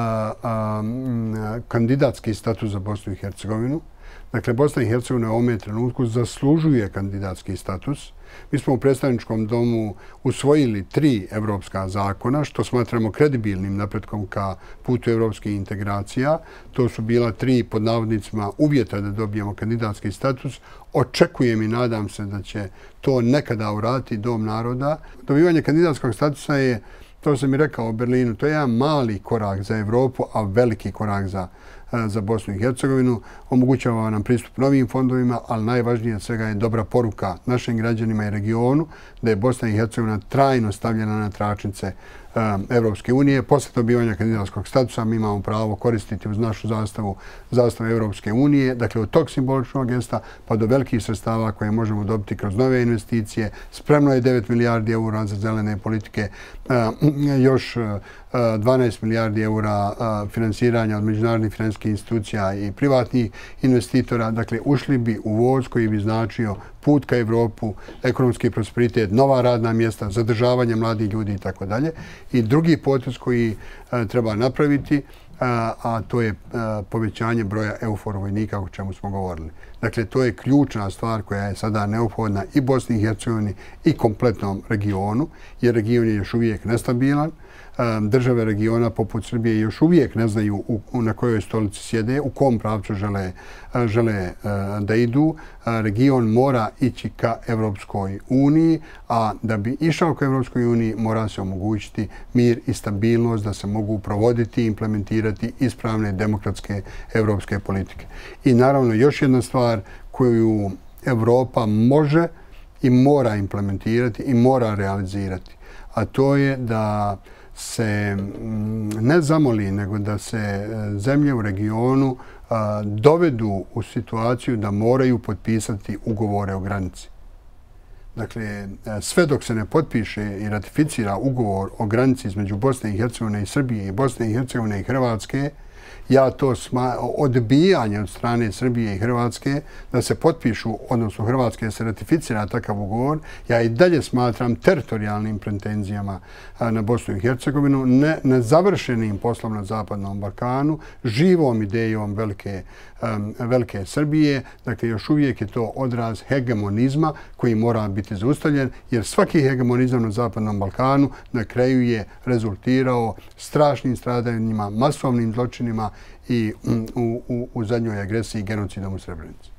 uh, kandidatski status za Bosnu i Hercegovinu. Dakle, Bosna i Hercegovina u ovome trenutku zaslužuje kandidatski status. Mi smo u predstavničkom domu usvojili tri evropska zakona, što smatramo kredibilnim napretkom ka putu evropskih integracija. To su bila tri, pod navodnicima, uvjeta da dobijemo kandidatski status. Očekujem i nadam se da će to nekada uraditi Dom naroda. Dobivanje kandidatskog statusa je, to sam i rekao u Berlinu, to je jedan mali korak za Evropu, a veliki korak za za Bosnu i Hercegovinu, omogućava nam pristup novim fondovima, ali najvažnije od svega je dobra poruka našim građanima i regionu da je Bosna i Hercegovina trajno stavljena na tračnice Evropske unije. Posle dobivanja kandidatskog statusa mi imamo pravo koristiti uz našu zastavu zastavu Evropske unije. Dakle, od tog simboličnog gesta pa do velikih sredstava koje možemo dobiti kroz nove investicije. Spremno je devet milijardi eura za zelene politike, još dvanaest milijardi eura finansiranja od međunarodnih financijskih institucija i privatnih investitora. Dakle, ušli bi u voz koji bi značio put ka Evropu, ekonomski prosperitet, nova radna mjesta, zadržavanje mladih ljudi i tako dalje. I drugi potez koji treba napraviti, a to je povećanje broja EUFOR vojnika o čemu smo govorili. Dakle, to je ključna stvar koja je sada neophodna i Bosni i Hercegovini i kompletnom regionu, jer region je još uvijek nestabilan. Države regiona poput Srbije još uvijek ne znaju u, na kojoj stolici sjede, u kom pravcu žele, žele da idu. Region mora ići ka Evropskoj uniji, a da bi išao ka Evropskoj uniji mora se omogućiti mir i stabilnost da se mogu provoditi i implementirati ispravne demokratske evropske politike. I naravno još jedna stvar koju Evropa može i mora implementirati i mora realizirati, a to je da se ne zamoli, nego da se zemlje u regionu dovedu u situaciju da moraju potpisati ugovore o granici. Dakle, sve dok se ne potpiše i ratificira ugovor o granici između Bosne i Hercegovine i Srbije i Bosne i Hercegovine i Hrvatske, ja to sma, odbijanje od strane Srbije i Hrvatske da se potpišu, odnosno Hrvatske da se ratificira takav ugovor, ja i dalje smatram teritorijalnim pretenzijama na Bosnu i Hercegovinu, ne, nezavršenim poslom na Zapadnom Balkanu, živom idejom velike, um, velike Srbije. Dakle, još uvijek je to odraz hegemonizma koji mora biti zaustavljen, jer svaki hegemonizam na Zapadnom Balkanu na kraju je rezultirao strašnim stradanjima, masovnim zločinima i u, u, u zadnjoj agresiji genocidom u Srebrenici.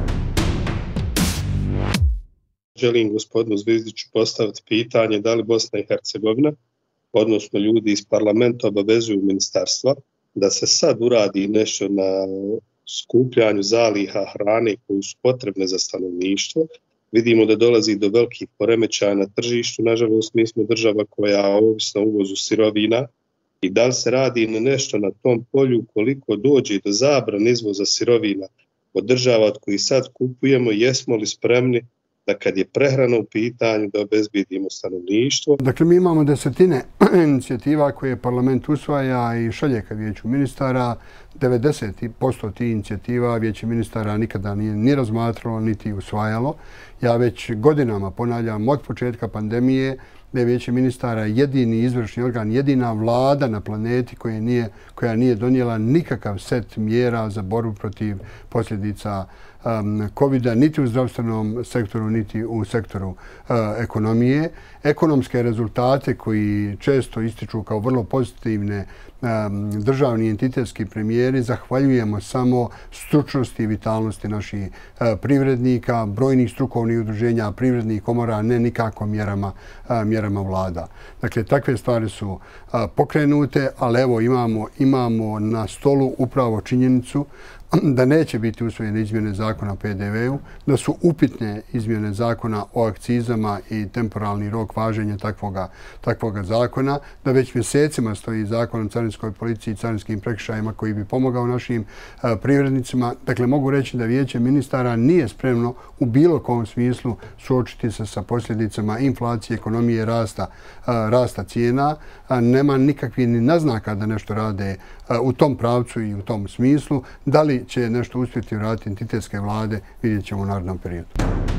Želim gospodinu Zvizdiću postaviti pitanje da li Bosna i Hercegovina, odnosno ljudi iz parlamenta, obavezuju ministarstva da se sad uradi nešto na skupljanju zaliha hrane koje su potrebne za stanovništvo. Vidimo da dolazi do velikih poremećaja na tržištu. Nažalost, mi smo država koja ovisna uvozu sirovina. I da li se radi na nešto na tom polju koliko dođe do zabrane izvoza sirovina od država od kojih sad kupujemo, jesmo li spremni da kad je prehrana u pitanju da obezbedimo stanovništvo? Dakle, mi imamo desetine inicijativa koje parlament usvaja i šalje ka vijeću ministara. devedeset posto tih inicijativa vijeće ministara nikada nije ni razmatralo, niti usvajalo. Ja već godinama ponavljam od početka pandemije da je vijeće ministara jedini izvršni organ, jedina vlada na planeti koja nije, koja nije donijela nikakav set mjera za borbu protiv posljedica um, kovida, niti u zdravstvenom sektoru, niti u sektoru uh, ekonomije. Ekonomske rezultate koji često ističu kao vrlo pozitivne um, državni entitetski premijeri zahvaljujemo samo stručnosti i vitalnosti naših uh, privrednika, brojnih strukovnih udruženja, privrednih komora, ne nikako mjerama, uh, mjerama vlada. Dakle, takve stvari su uh, pokrenute, ali evo imamo, imamo na stolu upravo činjenicu da neće biti usvojene izmjene zakona o P D V-u, da su upitne izmjene zakona o akcizama i temporalni rok važenja takvoga, takvoga zakona, da već mjesecima stoji zakon o carinskoj policiji i carinskim prekršajima koji bi pomogao našim uh, privrednicima. Dakle, mogu reći da vijeće ministara nije spremno u bilo kom smislu suočiti se sa posljedicama inflacije, ekonomije, rasta, uh, rasta cijena. Uh, nema nikakvih ni naznaka da nešto rade uh, u tom pravcu i u tom smislu. Da li će nešto uspjeti vratiti entitetske vlade, vidjet ćemo u narednom periodu.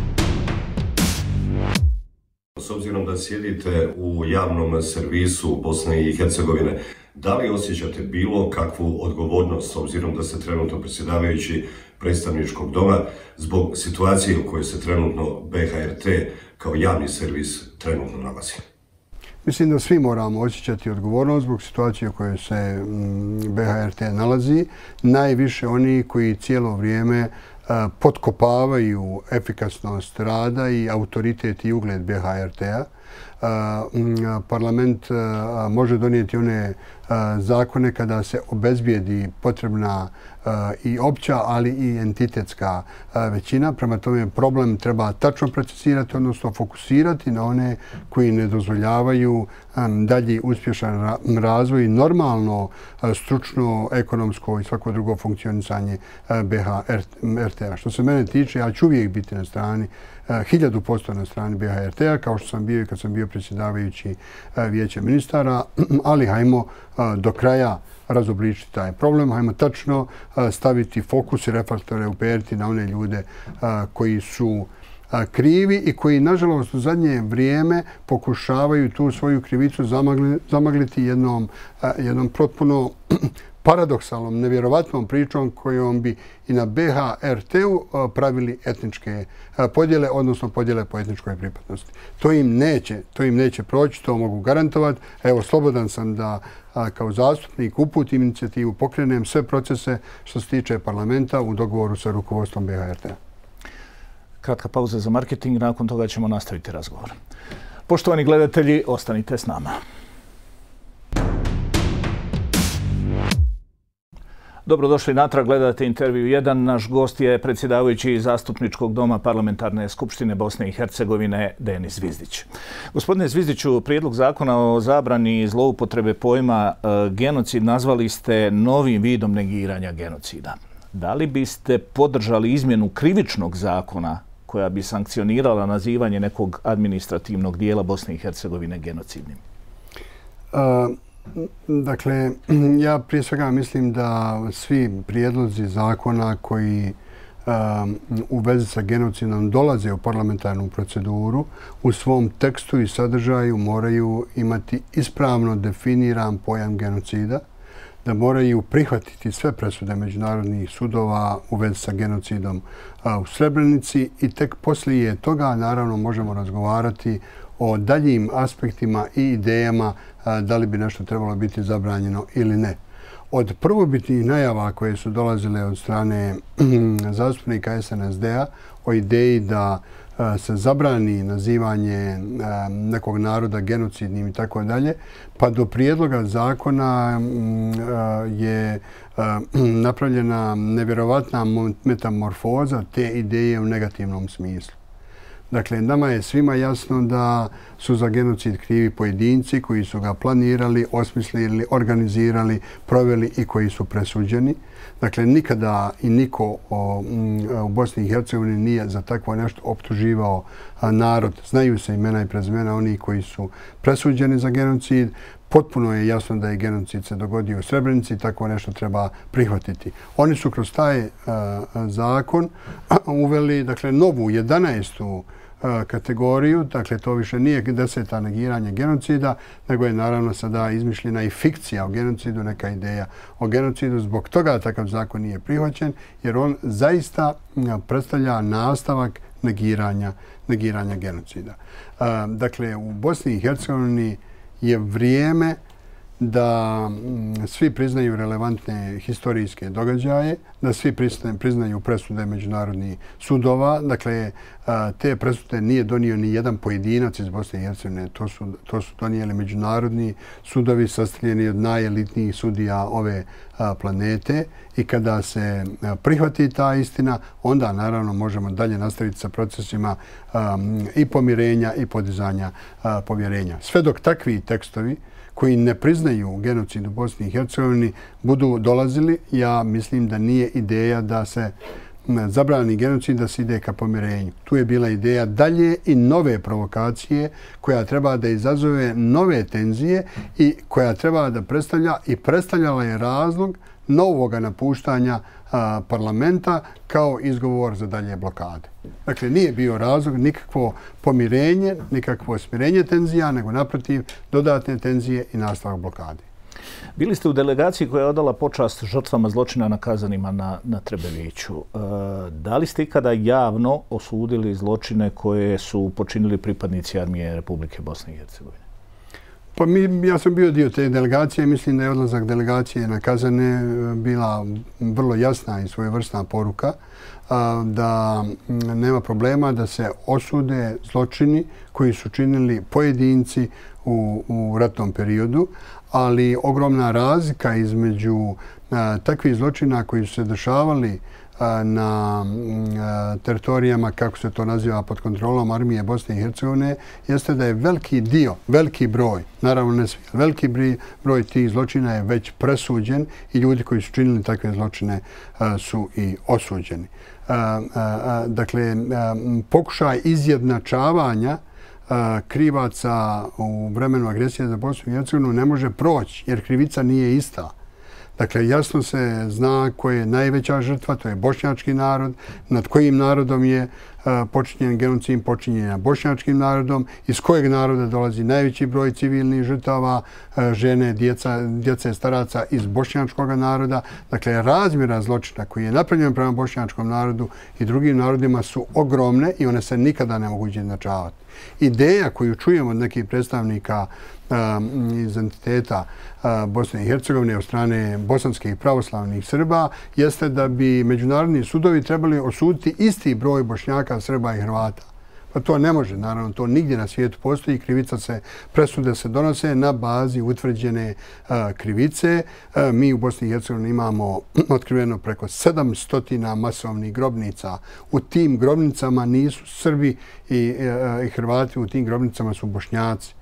S obzirom da sjedite u javnom servisu Bosne i Hercegovine, da li osjećate bilo kakvu odgovornost, s obzirom da ste trenutno predsjedavajući predstavničkog doma, zbog situacije u kojoj se trenutno B H R T kao javni servis trenutno nalazi? Mislim da svi moramo osjećati odgovornost zbog situacije u kojoj se B H R T nalazi. Najviše oni koji cijelo vrijeme potkopavaju efikasnost rada i autoritet i ugled B H R T-a. Parlament može donijeti one zakone kada se obezbijedi potrebna i opća, ali i entitetska većina. Prema tome problem treba tačno procesirati, odnosno fokusirati na one koji ne dozvoljavaju dalji uspješan razvoj i normalno stručno, ekonomsko i svako drugo funkcionisanje B H R T-a. Što se mene tiče, ja ću uvijek biti na strani, hiljadu posto na strani B H R T-a, kao što sam bio i kad sam bio predsjedavajući vijeća ministara, ali hajmo do kraja razobličiti taj problem. Hajmo tačno staviti fokus i reflektore uperiti na one ljude koji su krivi i koji, nažalost, u zadnje vrijeme pokušavaju tu svoju krivicu zamagliti jednom, jednom potpuno paradoksalnom, nevjerovatnom pričom kojom bi i na B H R T-u pravili etničke podjele, odnosno podjele po etničkoj pripadnosti. To im neće, to im neće proći, to mogu garantovati. Evo, slobodan sam da kao zastupnik uputim inicijativu, pokrenem sve procese što se tiče parlamenta u dogovoru sa rukovodstvom B H R T-a. Kratka pauza za marketing, nakon toga ćemo nastaviti razgovor. Poštovani gledatelji, ostanite s nama. Dobrodošli natrag, gledate intervju jedan. Naš gost je predsjedavajući zastupničkog doma Parlamentarne skupštine Bosne i Hercegovine Denis Zvizdić. Gospodine Zvizdiću, prijedlog zakona o zabrani zloupotrebe pojma genocid nazvali ste novim vidom negiranja genocida. Da li biste podržali izmjenu krivičnog zakona koja bi sankcionirala nazivanje nekog administrativnog dijela Bosne i Hercegovine genocidnim? Dakle, ja prije svega mislim da svi prijedlozi zakona koji u vezi sa genocidom dolaze u parlamentarnu proceduru u svom tekstu i sadržaju moraju imati ispravno definiran pojam genocida, da moraju prihvatiti sve presude međunarodnih sudova u vezi sa genocidom u Srebrenici i tek poslije toga naravno možemo razgovarati o daljim aspektima i idejama da li bi nešto trebalo biti zabranjeno ili ne. Od prvobitnih najava koje su dolazile od strane zastupnika es en es de a o ideji da se zabrani nazivanje nekog naroda genocidnim i tako dalje, pa do prijedloga zakona je napravljena nevjerovatna metamorfoza te ideje u negativnom smislu. Dakle, nama je svima jasno da su za genocid krivi pojedinci koji su ga planirali, osmislili, organizirali, proveli i koji su presuđeni. Dakle, nikada i niko u Bosni i Hercegovini nije za takvo nešto optuživao narod. Znaju se imena i prezimena oni koji su presuđeni za genocid. Potpuno je jasno da je genocid se dogodio u Srebrenici i tako nešto treba prihvatiti. Oni su kroz taj zakon uveli dakle, novu jedanaestu kategoriju, dakle to više nije deseta negiranje genocida, nego je naravno sada izmišljena i fikcija o genocidu, neka ideja o genocidu. Zbog toga takav zakon nije prihvaćen, jer on zaista predstavlja nastavak negiranja, negiranja genocida. Dakle, u Bosni i Hercegovini je vrijeme da svi priznaju relevantne historijske događaje, da svi priznaju presude međunarodnih sudova. Dakle, te presude nije donio ni jedan pojedinac iz Bosne i Hercegovine. To su, to su donijeli međunarodni sudovi sastavljeni od najelitnijih sudija ove planete i kada se prihvati ta istina, onda naravno možemo dalje nastaviti sa procesima i pomirenja i podizanja povjerenja. Sve dok takvi tekstovi koji ne priznaju genocid u Bosni i Hercegovini budu dolazili, ja mislim da nije ideja da se zabrani genocid, da se ide ka pomirenju. Tu je bila ideja dalje i nove provokacije koja treba da izazove nove tenzije i koja treba da predstavlja i predstavljala je razlog novog napuštanja a, parlamenta kao izgovor za dalje blokade. Dakle, nije bio razlog nikakvo pomirenje, nikakvo smirenje tenzija, nego naprotiv dodatne tenzije i nastavak blokade. Bili ste u delegaciji koja je odala počast žrtvama zločina nakazanima na, na Trebeviću. E, da li ste ikada javno osudili zločine koje su počinili pripadnici armije Republike Bosne i Hercegovine? Pa mi, ja sam bio dio te delegacije. Mislim da je odlazak delegacije na Kazane bila vrlo jasna i svojevrsna poruka da nema problema da se osude zločini koji su činili pojedinci u, u ratnom periodu, ali ogromna razlika između a, takvih zločina koji su se dešavali a, na a, teritorijama, kako se to naziva, pod kontrolom armije Bosne i Hercegovine, jeste da je veliki dio, veliki broj, naravno ne svi, veliki broj tih zločina je već presuđen i ljudi koji su činili takve zločine a, su i osuđeni. A, a, a, dakle, a, pokušaj izjednačavanja krivaca u vremenu agresije za Bosnu i Hercegovinu ne može proći jer krivica nije ista. Dakle, jasno se zna ko je najveća žrtva, to je bošnjački narod, nad kojim narodom je počinjen genocid počinjenja bošnjačkim narodom, iz kojeg naroda dolazi najveći broj civilnih žrtava, žene, djeca, djece, staraca iz bošnjačkog naroda. Dakle, razmjera zločina koji je napravljen prema bošnjačkom narodu i drugim narodima su ogromne i one se nikada ne mogu izjednačavati. Ideja koju čujemo od nekih predstavnika um, iz entiteta uh, Bosne i Hercegovine od strane bosanskih pravoslavnih Srba jeste da bi međunarodni sudovi trebali osuditi isti broj Bošnjaka, Srba i Hrvata. Pa to ne može, naravno, to nigdje na svijetu postoji. Krivica se, presude se donose na bazi utvrđene uh, krivice. Uh, mi u Bosni i Hercegovini imamo otkriveno preko sedamsto masovnih grobnica. U tim grobnicama nisu Srbi i, uh, i Hrvati, u tim grobnicama su Bošnjaci.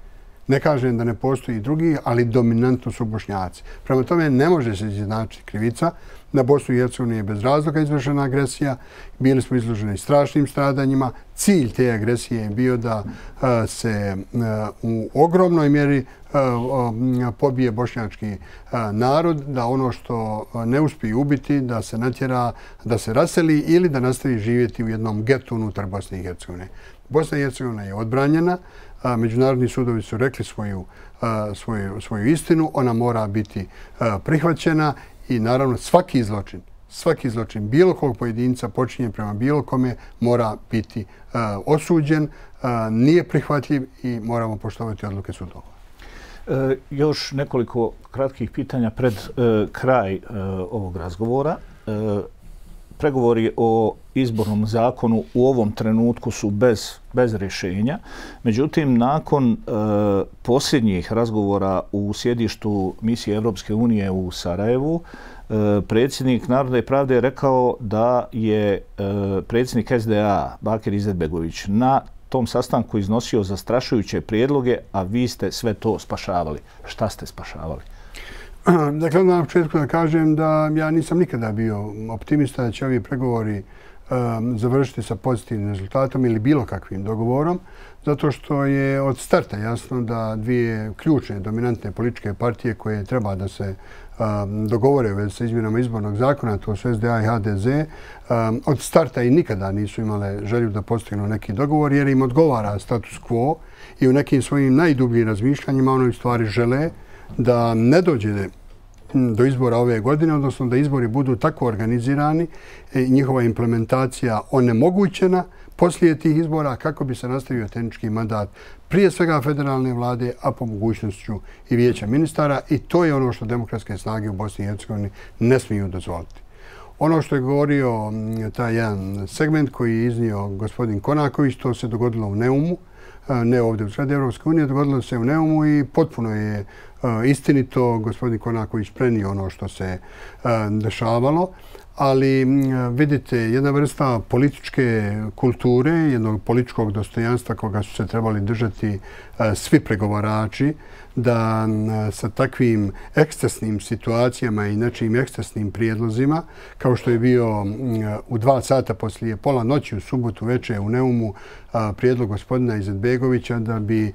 Ne kažem da ne postoji drugi, ali dominantno su Bošnjaci. Prema tome ne može se izjednačiti krivica. Na Bosnu i Hercegovinu je bez razloga izvršena agresija. Bili smo izloženi strašnim stradanjima. Cilj te agresije je bio da a, se a, u ogromnoj mjeri a, a, pobije bošnjački a, narod, da ono što ne uspije ubiti, da se natjera, da se raseli ili da nastavi živjeti u jednom getu unutar Bosne i Hercegovine. Bosna i Hercegovina je odbranjena. A, međunarodni sudovi su rekli svoju, a, svoju, svoju istinu. Ona mora biti a, prihvaćena. I naravno svaki zločin, svaki zločin bilo kog pojedinca počinjen prema bilo kome mora biti uh, osuđen, uh, nije prihvatljiv i moramo poštovati odluke sudova. E, još nekoliko kratkih pitanja pred e, kraj e, ovog razgovora. E, pregovori o izbornom zakonu u ovom trenutku su bez, bez rješenja. Međutim, nakon e, posljednjih razgovora u sjedištu misije Evropske unije u Sarajevu, e, predsjednik Narodne pravde je rekao da je e, predsjednik S D A Bakir Izetbegović na tom sastanku iznosio zastrašujuće prijedloge, a vi ste sve to spašavali. Šta ste spašavali? Dakle, na početku da kažem da ja nisam nikada bio optimista da će ovi pregovori um, završiti sa pozitivnim rezultatom ili bilo kakvim dogovorom, zato što je od starta jasno da dvije ključne dominantne političke partije koje treba da se um, dogovore u vezi sa izmjenama izbornog zakona, to su S D A i H D Z, um, od starta i nikada nisu imale želju da postignu neki dogovor jer im odgovara status quo i u nekim svojim najdubljim razmišljanjima ono u stvari žele da ne dođe do izbora ove godine, odnosno da izbori budu tako organizirani i njihova implementacija onemogućena poslije tih izbora kako bi se nastavio tehnički mandat prije svega federalne vlade, a po mogućnošću i vijeća ministara i to je ono što demokratske snage u Bosni i Hercegovini ne smiju dozvoliti. Ono što je govorio taj jedan segment koji je iznio gospodin Konaković, to se dogodilo u Neumu, ne ovdje u zgradi Evropske unije, dogodilo se u Neumu i potpuno je istinito gospodin Konaković prenio ono što se dešavalo. Ali vidite, jedna vrsta političke kulture, jednog političkog dostojanstva koga su se trebali držati svi pregovarači, da sa takvim ekscesnim situacijama i nečim ekscesnim prijedlozima, kao što je bio u dva sata poslije pola noći u subotu večer u Neumu prijedlog gospodina Izetbegovića da bi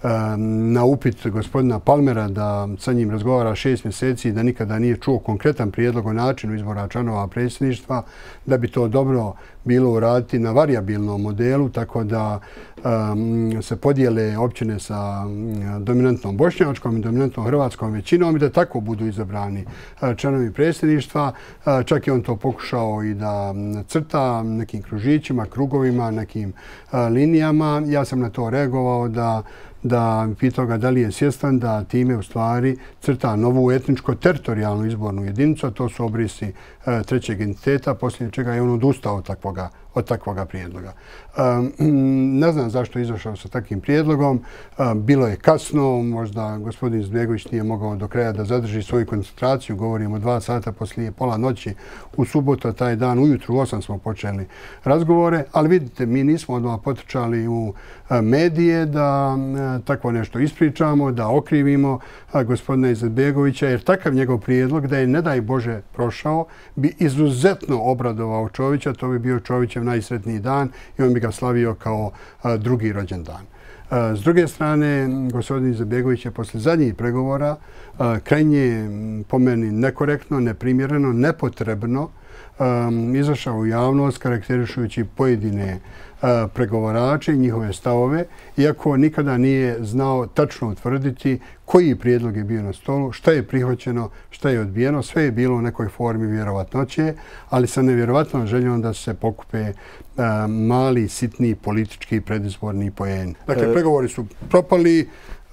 na upit gospodina Palmera da sa njim razgovara šest mjeseci i da nikada nije čuo konkretan prijedlog o načinu izbora članova predsjedništva, da bi to dobro bilo uraditi na variabilnom modelu, tako da um, se podijele općine sa dominantnom bošnjačkom i dominantnom hrvatskom većinom i da tako budu izabrani članovi predsjedništva. Čak je on to pokušao i da crta nekim kružićima, krugovima, nekim linijama. Ja sam na to reagovao da da pitao ga da li je svjestan da time u stvari crta novu etničko-teritorijalnu izbornu jedinicu, a to su obrisi e, trećeg entiteta, poslije čega je on odustao od takvoga, od takvoga prijedloga. E, ne znam zašto je izašao sa takvim prijedlogom. E, bilo je kasno, možda gospodin Izetbegović nije mogao do kraja da zadrži svoju koncentraciju. Govorimo dva sata poslije pola noći u subotu, taj dan ujutru u osam smo počeli razgovore, ali vidite, mi nismo odmah potrčali u medije da tako nešto ispričamo, da okrivimo gospodina Izetbegovića, jer takav njegov prijedlog da je, ne daj Bože, prošao, bi izuzetno obradovao Čovića. To bi bio Čovićev najsretniji dan i on bi ga slavio kao drugi rođendan. S druge strane, gospodin Izetbegović je posle zadnjih pregovora krajnje, po meni, nekorektno, neprimjereno, nepotrebno Um, izašao u javnost karakterišujući pojedine uh, pregovarače i njihove stavove, iako nikada nije znao tačno utvrditi koji prijedlog je bio na stolu, šta je prihvaćeno, šta je odbijeno. Sve je bilo u nekoj formi vjerovatnoće, ali sa nevjerovatnom željom da se pokupe uh, mali, sitni politički predizborni poeni. Dakle, pregovori su propali,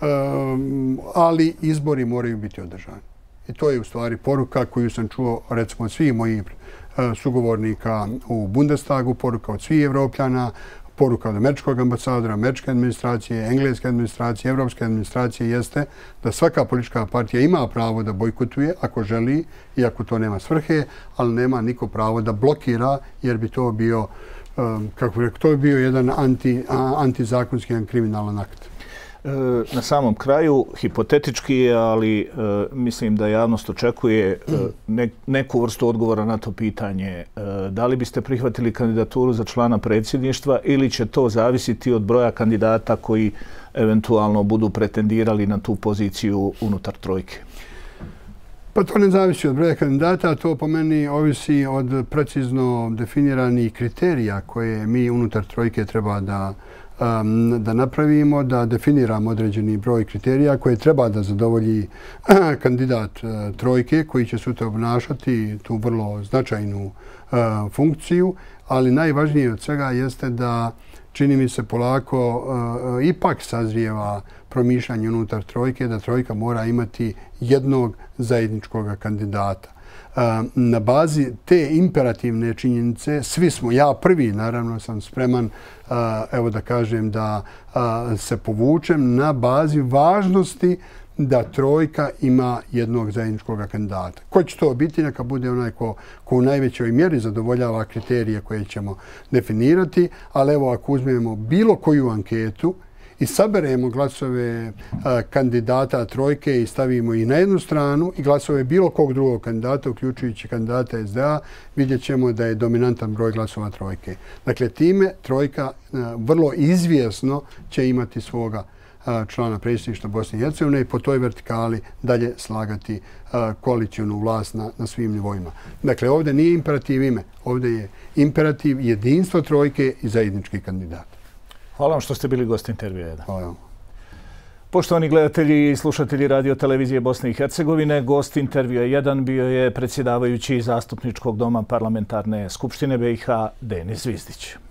um, ali izbori moraju biti održani. I to je u stvari poruka koju sam čuo, recimo, od svih mojih sugovornika u Bundestagu, poruka od svih Evropljana, poruka od američkog ambasadora, američke administracije, engleske administracije, evropske administracije jeste da svaka politička partija ima pravo da bojkotuje ako želi, iako to nema svrhe, ali nema niko pravo da blokira, jer bi to bio, kako bi rekao, to bi bio jedan anti, antizakonski, jedan kriminalan akt. Na samom kraju, hipotetički, ali mislim da javnost očekuje neku vrstu odgovora na to pitanje. Da li biste prihvatili kandidaturu za člana predsjedništva ili će to zavisiti od broja kandidata koji eventualno budu pretendirali na tu poziciju unutar trojke? Pa to ne zavisi od broja kandidata, to po meni ovisi od precizno definiranih kriterija koje mi unutar trojke treba da da napravimo, da definiramo određeni broj kriterija koje treba da zadovolji kandidat trojke koji će sutra obnašati tu vrlo značajnu funkciju, ali najvažnije od svega jeste da čini mi se polako ipak sazrijeva promišljanje unutar trojke da trojka mora imati jednog zajedničkog kandidata. Na bazi te imperativne činjenice, svi smo, ja prvi naravno sam spreman, evo da kažem, da se povučem na bazi važnosti da trojka ima jednog zajedničkog kandidata. Ko će to biti? Neka bude onaj ko, ko u najvećoj mjeri zadovoljava kriterije koje ćemo definirati, ali evo ako uzmemo bilo koju anketu i saberemo glasove a, kandidata trojke i stavimo ih na jednu stranu i glasove bilo kog drugog kandidata, uključujući kandidata S D A, vidjet ćemo da je dominantan broj glasova trojke. Dakle, time trojka a, vrlo izvjesno će imati svoga a, člana predsjedništva Bosne i Hercegovine i po toj vertikali dalje slagati a, koalicijonu vlast na, na svim nivoima. Dakle, ovdje nije imperativ ime, ovdje je imperativ jedinstvo trojke i zajednički kandidat. Hvala vam što ste bili gost intervjua jedan. Hvala vam. Poštovani gledatelji i slušatelji Radio televizije Bosne i Hercegovine, gost intervjua jedan bio je predsjedavajući Zastupničkog doma Parlamentarne skupštine B i H Denis Zvizdić.